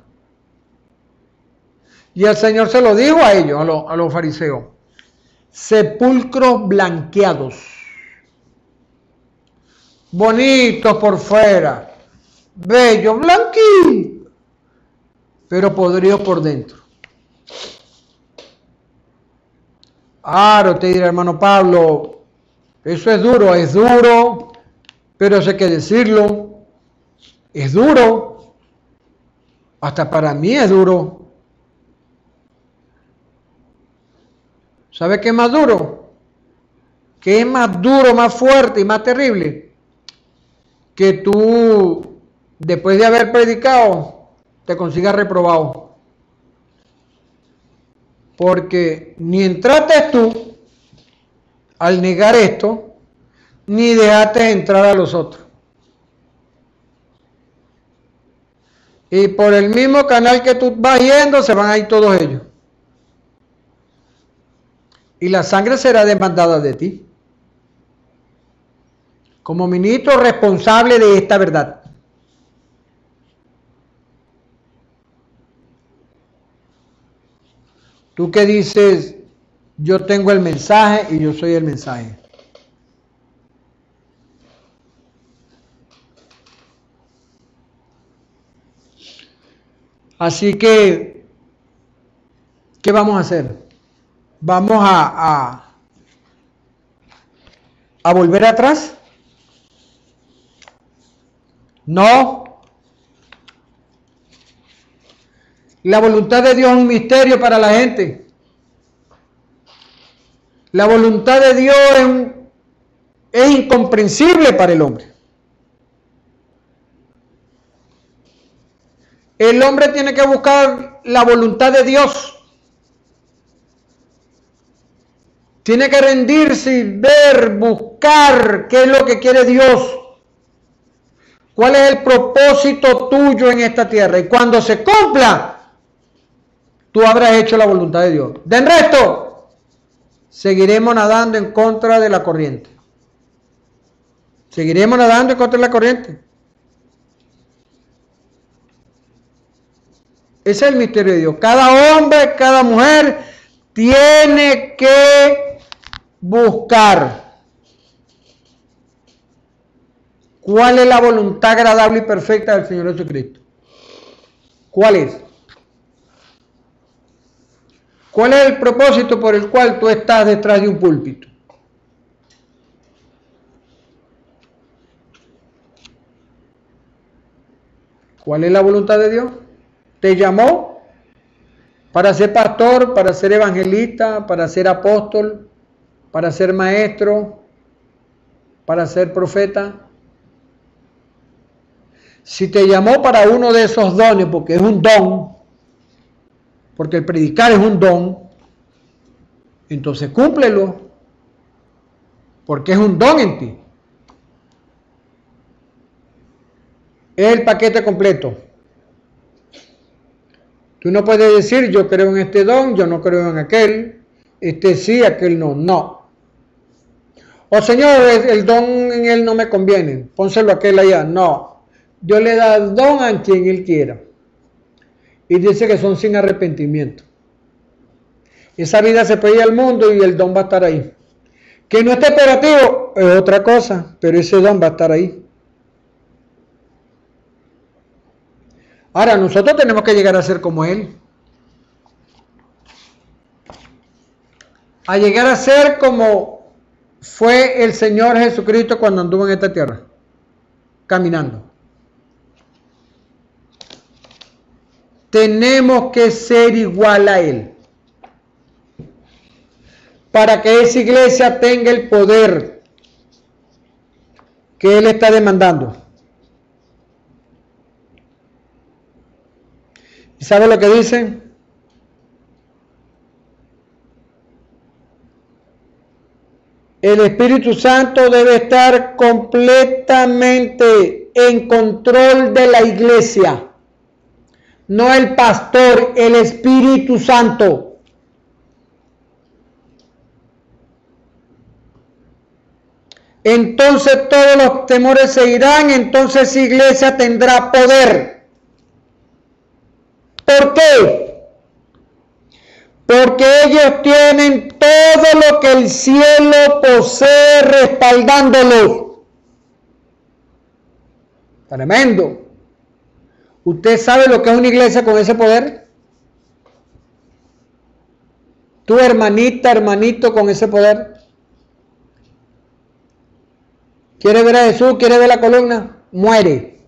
Y el Señor se lo dijo a ellos, a los fariseos. Sepulcros blanqueados. Bonitos por fuera. bello, blanquito, pero podrido por dentro. Ahora usted dirá, hermano Pablo, eso es duro, pero eso hay que decirlo. Es duro, hasta para mí es duro. ¿Sabe qué es más duro? ¿Qué es más duro, más fuerte y más terrible? Que tú, después de haber predicado, te consigas reprobado. Porque ni entraste tú al negar esto, ni dejaste entrar a los otros. Y por el mismo canal que tú vas yendo, se van a ir todos ellos. Y la sangre será demandada de ti, como ministro responsable de esta verdad. Tú que dices, yo tengo el mensaje y yo soy el mensaje. Así que, ¿qué vamos a hacer? ¿Vamos a volver atrás? No. La voluntad de Dios es un misterio para la gente. La voluntad de Dios es incomprensible para el hombre. El hombre tiene que buscar la voluntad de Dios. Tiene que rendirse y ver, buscar qué es lo que quiere Dios. ¿Cuál es el propósito tuyo en esta tierra? Y cuando se cumpla, tú habrás hecho la voluntad de Dios. De resto, seguiremos nadando en contra de la corriente. Seguiremos nadando en contra de la corriente. Ese es el misterio de Dios. Cada hombre, cada mujer tiene que buscar cuál es la voluntad agradable y perfecta del Señor Jesucristo. ¿Cuál es? ¿Cuál es el propósito por el cual tú estás detrás de un púlpito? ¿Cuál es la voluntad de Dios? ¿Te llamó para ser pastor, para ser evangelista, para ser apóstol, para ser maestro, para ser profeta? Si te llamó para uno de esos dones, porque es un don, porque el predicar es un don, entonces cúmplelo, porque es un don en ti. Es el paquete completo. Tú no puedes decir, yo creo en este don, yo no creo en aquel, este sí, aquel no. No. Oh Señor, el don en él no me conviene, pónselo a aquel allá. No. Dios le da el don a quien él quiera. Y dice que son sin arrepentimiento. Esa vida se puede ir al mundo y el don va a estar ahí. Que no esté operativo es otra cosa, pero ese don va a estar ahí. Ahora, nosotros tenemos que llegar a ser como Él. A llegar a ser como fue el Señor Jesucristo cuando anduvo en esta tierra, caminando. Tenemos que ser igual a Él, para que esa iglesia tenga el poder que Él está demandando. ¿Y sabe lo que dice? El Espíritu Santo debe estar completamente en control de la iglesia. No el pastor, el Espíritu Santo. Entonces todos los temores se irán, entonces esa iglesia tendrá poder. ¿Por qué? Porque ellos tienen todo lo que el cielo posee respaldándolos. Tremendo. ¿Usted sabe lo que es una iglesia con ese poder? Tu hermanita, hermanito con ese poder. ¿Quiere ver a Jesús? ¿Quiere ver la columna? Muere.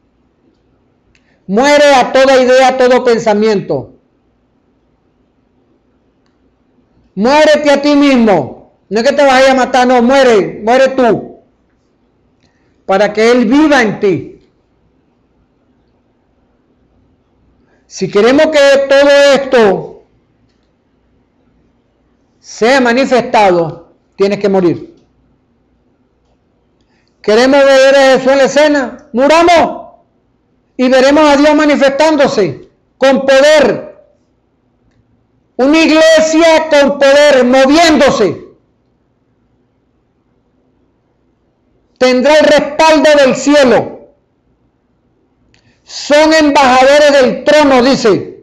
Muere a toda idea, a todo pensamiento. Muérete a ti mismo. No es que te vayas a matar, no, muere tú. Para que Él viva en ti. Si queremos que todo esto sea manifestado, tienes que morir. ¿Queremos ver a Jesús en la escena? Muramos y veremos a Dios manifestándose con poder. Una iglesia con poder, moviéndose. Tendrá el respaldo del cielo. Son embajadores del trono, dice.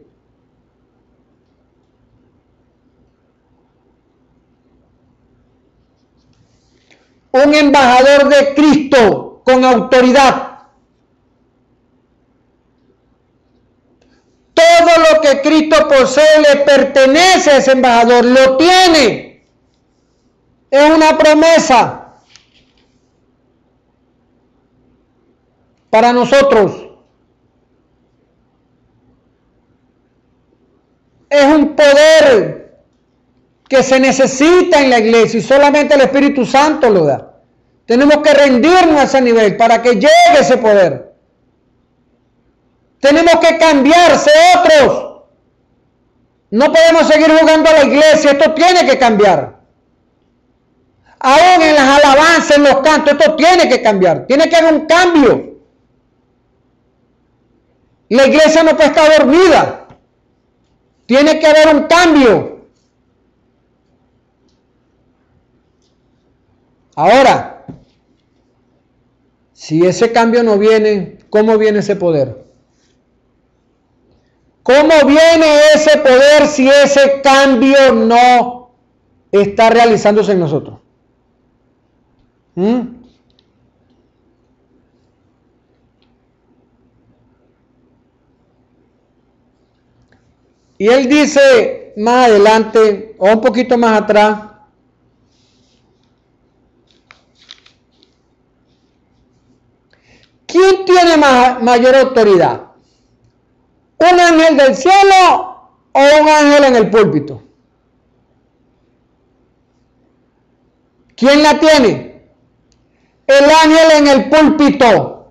Un embajador de Cristo con autoridad. Todo lo que Cristo posee le pertenece a ese embajador, lo tiene. Es una promesa para nosotros. Es un poder que se necesita en la iglesia y solamente el Espíritu Santo lo da. Tenemos que rendirnos a ese nivel para que llegue ese poder. Tenemos que cambiarse otros. No podemos seguir jugando a la iglesia, esto tiene que cambiar. Aún en las alabanzas, en los cantos, esto tiene que cambiar. Tiene que haber un cambio. La iglesia no puede estar dormida. Tiene que haber un cambio. Ahora, si ese cambio no viene, ¿cómo viene ese poder? ¿Cómo viene ese poder si ese cambio no está realizándose en nosotros? Y él dice más adelante, o un poquito más atrás, ¿quién tiene mayor autoridad? ¿Un ángel del cielo o un ángel en el púlpito? ¿Quién la tiene? El ángel en el púlpito.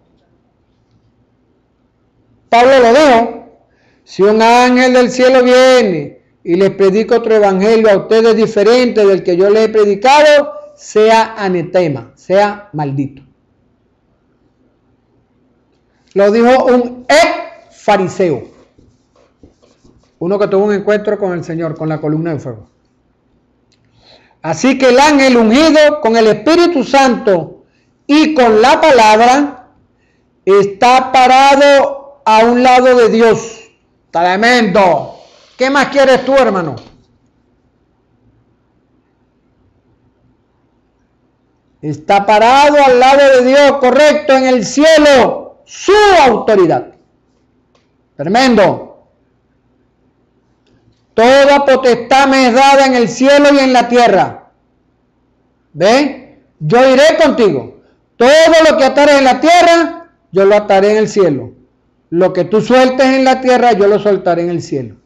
Pablo lo dijo. Si un ángel del cielo viene y les predica otro evangelio a ustedes diferente del que yo les he predicado, sea anatema, sea maldito. Lo dijo un ex fariseo, uno que tuvo un encuentro con el Señor, con la columna de fuego. Así que el ángel ungido con el Espíritu Santo y con la palabra está parado a un lado de Dios. Tremendo. ¿Qué más quieres tú, hermano? Está parado al lado de Dios, correcto, en el cielo, su autoridad. Tremendo. Toda potestad me es dada en el cielo y en la tierra. ¿Ven? Yo iré contigo. Todo lo que atares en la tierra, yo lo ataré en el cielo. Lo que tú sueltes en la tierra, yo lo soltaré en el cielo.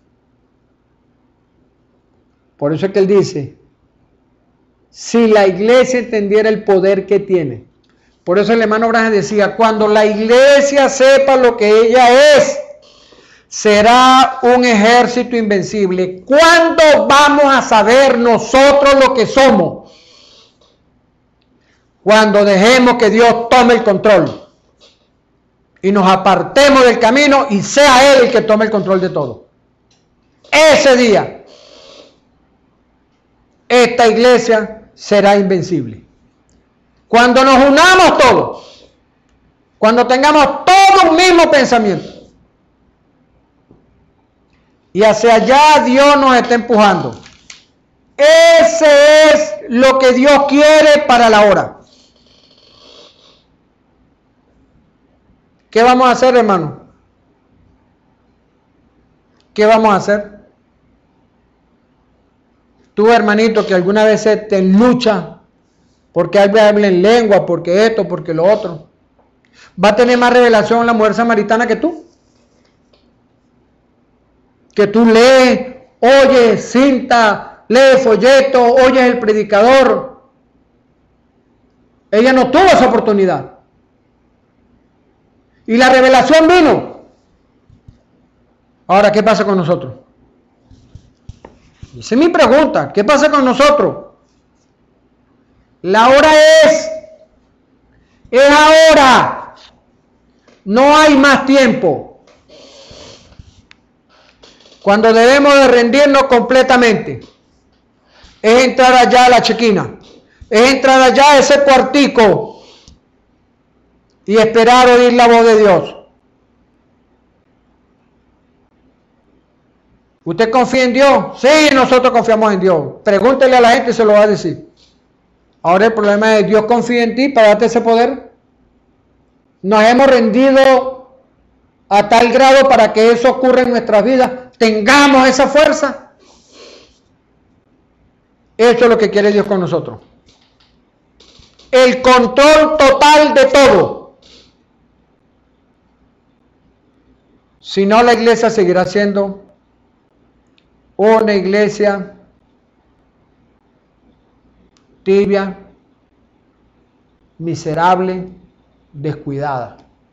Por eso es que él dice, si la iglesia entendiera el poder que tiene. Por eso el hermano Branham decía, cuando la iglesia sepa lo que ella es, será un ejército invencible. ¿Cuándo vamos a saber nosotros lo que somos? Cuando dejemos que Dios tome el control. Y nos apartemos del camino y sea Él el que tome el control de todo. Ese día, esta iglesia será invencible. Cuando nos unamos todos, cuando tengamos todo un mismo pensamiento, y hacia allá Dios nos está empujando. Ese es lo que Dios quiere para la hora. ¿Qué vamos a hacer, hermano? ¿qué vamos a hacer? Tú, hermanito, que alguna vez te lucha porque habla en lengua, porque esto, porque lo otro, ¿va a tener más revelación la mujer samaritana que tú? Que tú lees, oyes cinta, lees folleto, oyes el predicador. Ella no tuvo esa oportunidad. Y la revelación vino. Ahora, ¿qué pasa con nosotros? Esa es mi pregunta. ¿Qué pasa con nosotros? La hora es ahora. No hay más tiempo. Cuando debemos de rendirnos completamente. Es entrar allá a la chequina. Es entrar allá a ese cuartico y esperar oír la voz de Dios. ¿Usted confía en Dios? Sí, nosotros confiamos en Dios. Pregúntele a la gente y se lo va a decir. Ahora el problema es, ¿Dios confía en ti para darte ese poder? Nos hemos rendido a tal grado para que eso ocurra en nuestras vidas. Tengamos esa fuerza. Eso es lo que quiere Dios con nosotros. El control total de todo. Si no, la iglesia seguirá siendo una iglesia tibia, miserable, descuidada.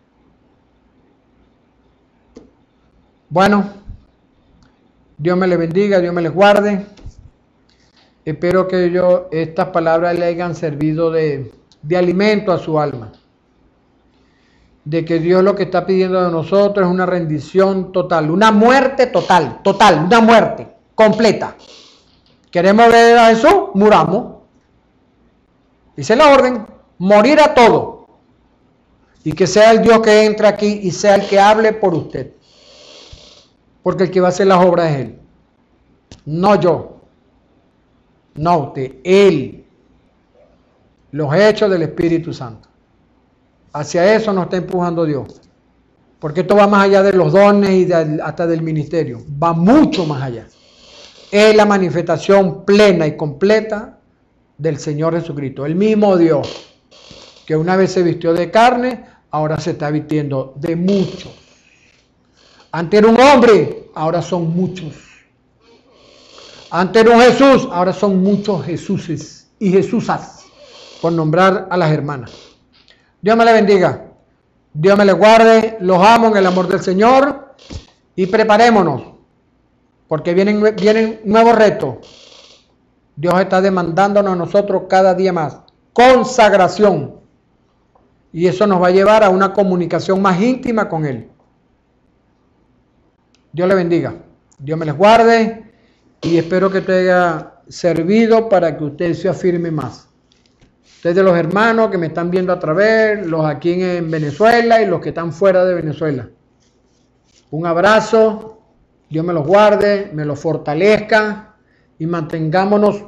Bueno, Dios me les bendiga, Dios me les guarde. Espero que estas palabras le hayan servido de alimento a su alma. De que Dios lo que está pidiendo de nosotros es una rendición total, una muerte total, una muerte completa. ¿Queremos ver a Jesús? Muramos. Dice la orden, morir a todo. Y que sea el Dios que entre aquí y sea el que hable por usted. Porque el que va a hacer las obras es Él. No yo. No usted, Él. Los hechos del Espíritu Santo. Hacia eso nos está empujando Dios. Porque esto va más allá de los dones y hasta del ministerio. Va mucho más allá. Es la manifestación plena y completa del Señor Jesucristo. El mismo Dios que una vez se vistió de carne, ahora se está vistiendo de muchos. Antes era un hombre, ahora son muchos. Antes era un Jesús, ahora son muchos Jesuses y Jesusas, por nombrar a las hermanas. Dios me le bendiga, Dios me le guarde, los amo en el amor del Señor y preparémonos, porque vienen nuevos retos. Dios está demandándonos a nosotros cada día más consagración, y eso nos va a llevar a una comunicación más íntima con Él. Dios le bendiga, Dios me les guarde y espero que te haya servido para que usted se afirme más. Ustedes, los hermanos que me están viendo a través, los aquí en Venezuela y los que están fuera de Venezuela. Un abrazo, Dios me los guarde, me los fortalezca y mantengámonos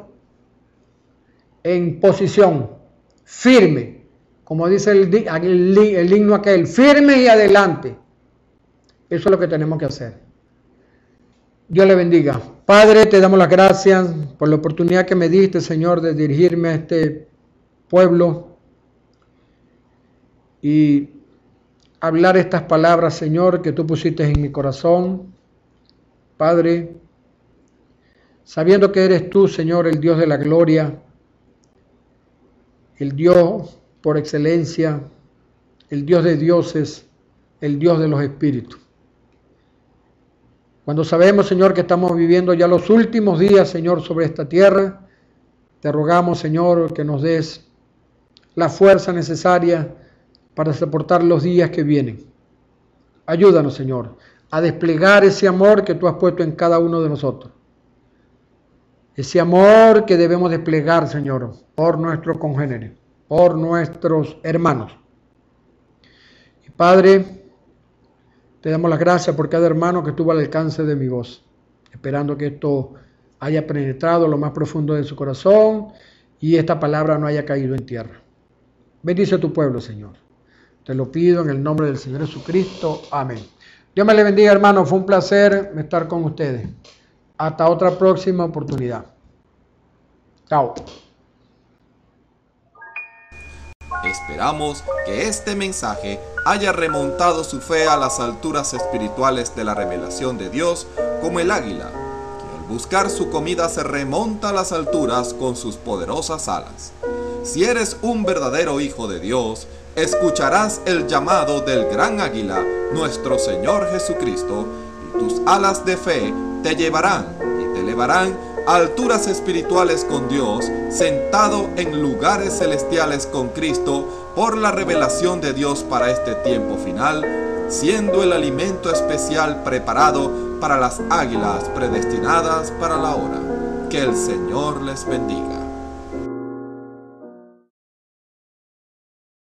en posición firme, como dice el himno aquel, firme y adelante. Eso es lo que tenemos que hacer. Dios le bendiga. Padre, te damos las gracias por la oportunidad que me diste, Señor, de dirigirme a este pueblo y hablar estas palabras, Señor, que tú pusiste en mi corazón. Padre, sabiendo que eres tú, Señor, el Dios de la gloria, el Dios por excelencia, el Dios de dioses, el Dios de los espíritus. Cuando sabemos, Señor, que estamos viviendo ya los últimos días, Señor, sobre esta tierra, te rogamos, Señor, que nos des la fuerza necesaria para soportar los días que vienen. Ayúdanos, Señor, a desplegar ese amor que tú has puesto en cada uno de nosotros. Ese amor que debemos desplegar, Señor, por nuestros congéneres, por nuestros hermanos. Y Padre, te damos las gracias por cada hermano que estuvo al alcance de mi voz, esperando que esto haya penetrado lo más profundo de su corazón y esta palabra no haya caído en tierra. Bendice a tu pueblo, Señor. Te lo pido en el nombre del Señor Jesucristo. Amén. Dios me le bendiga, hermano. Fue un placer estar con ustedes. Hasta otra próxima oportunidad. Chao. Esperamos que este mensaje haya remontado su fe a las alturas espirituales de la revelación de Dios, como el águila, que al buscar su comida se remonta a las alturas con sus poderosas alas. Si eres un verdadero hijo de Dios, escucharás el llamado del gran águila, nuestro Señor Jesucristo, y tus alas de fe te llevarán y te elevarán a alturas espirituales con Dios, sentado en lugares celestiales con Cristo, por la revelación de Dios para este tiempo final, siendo el alimento especial preparado para las águilas predestinadas para la hora. Que el Señor les bendiga.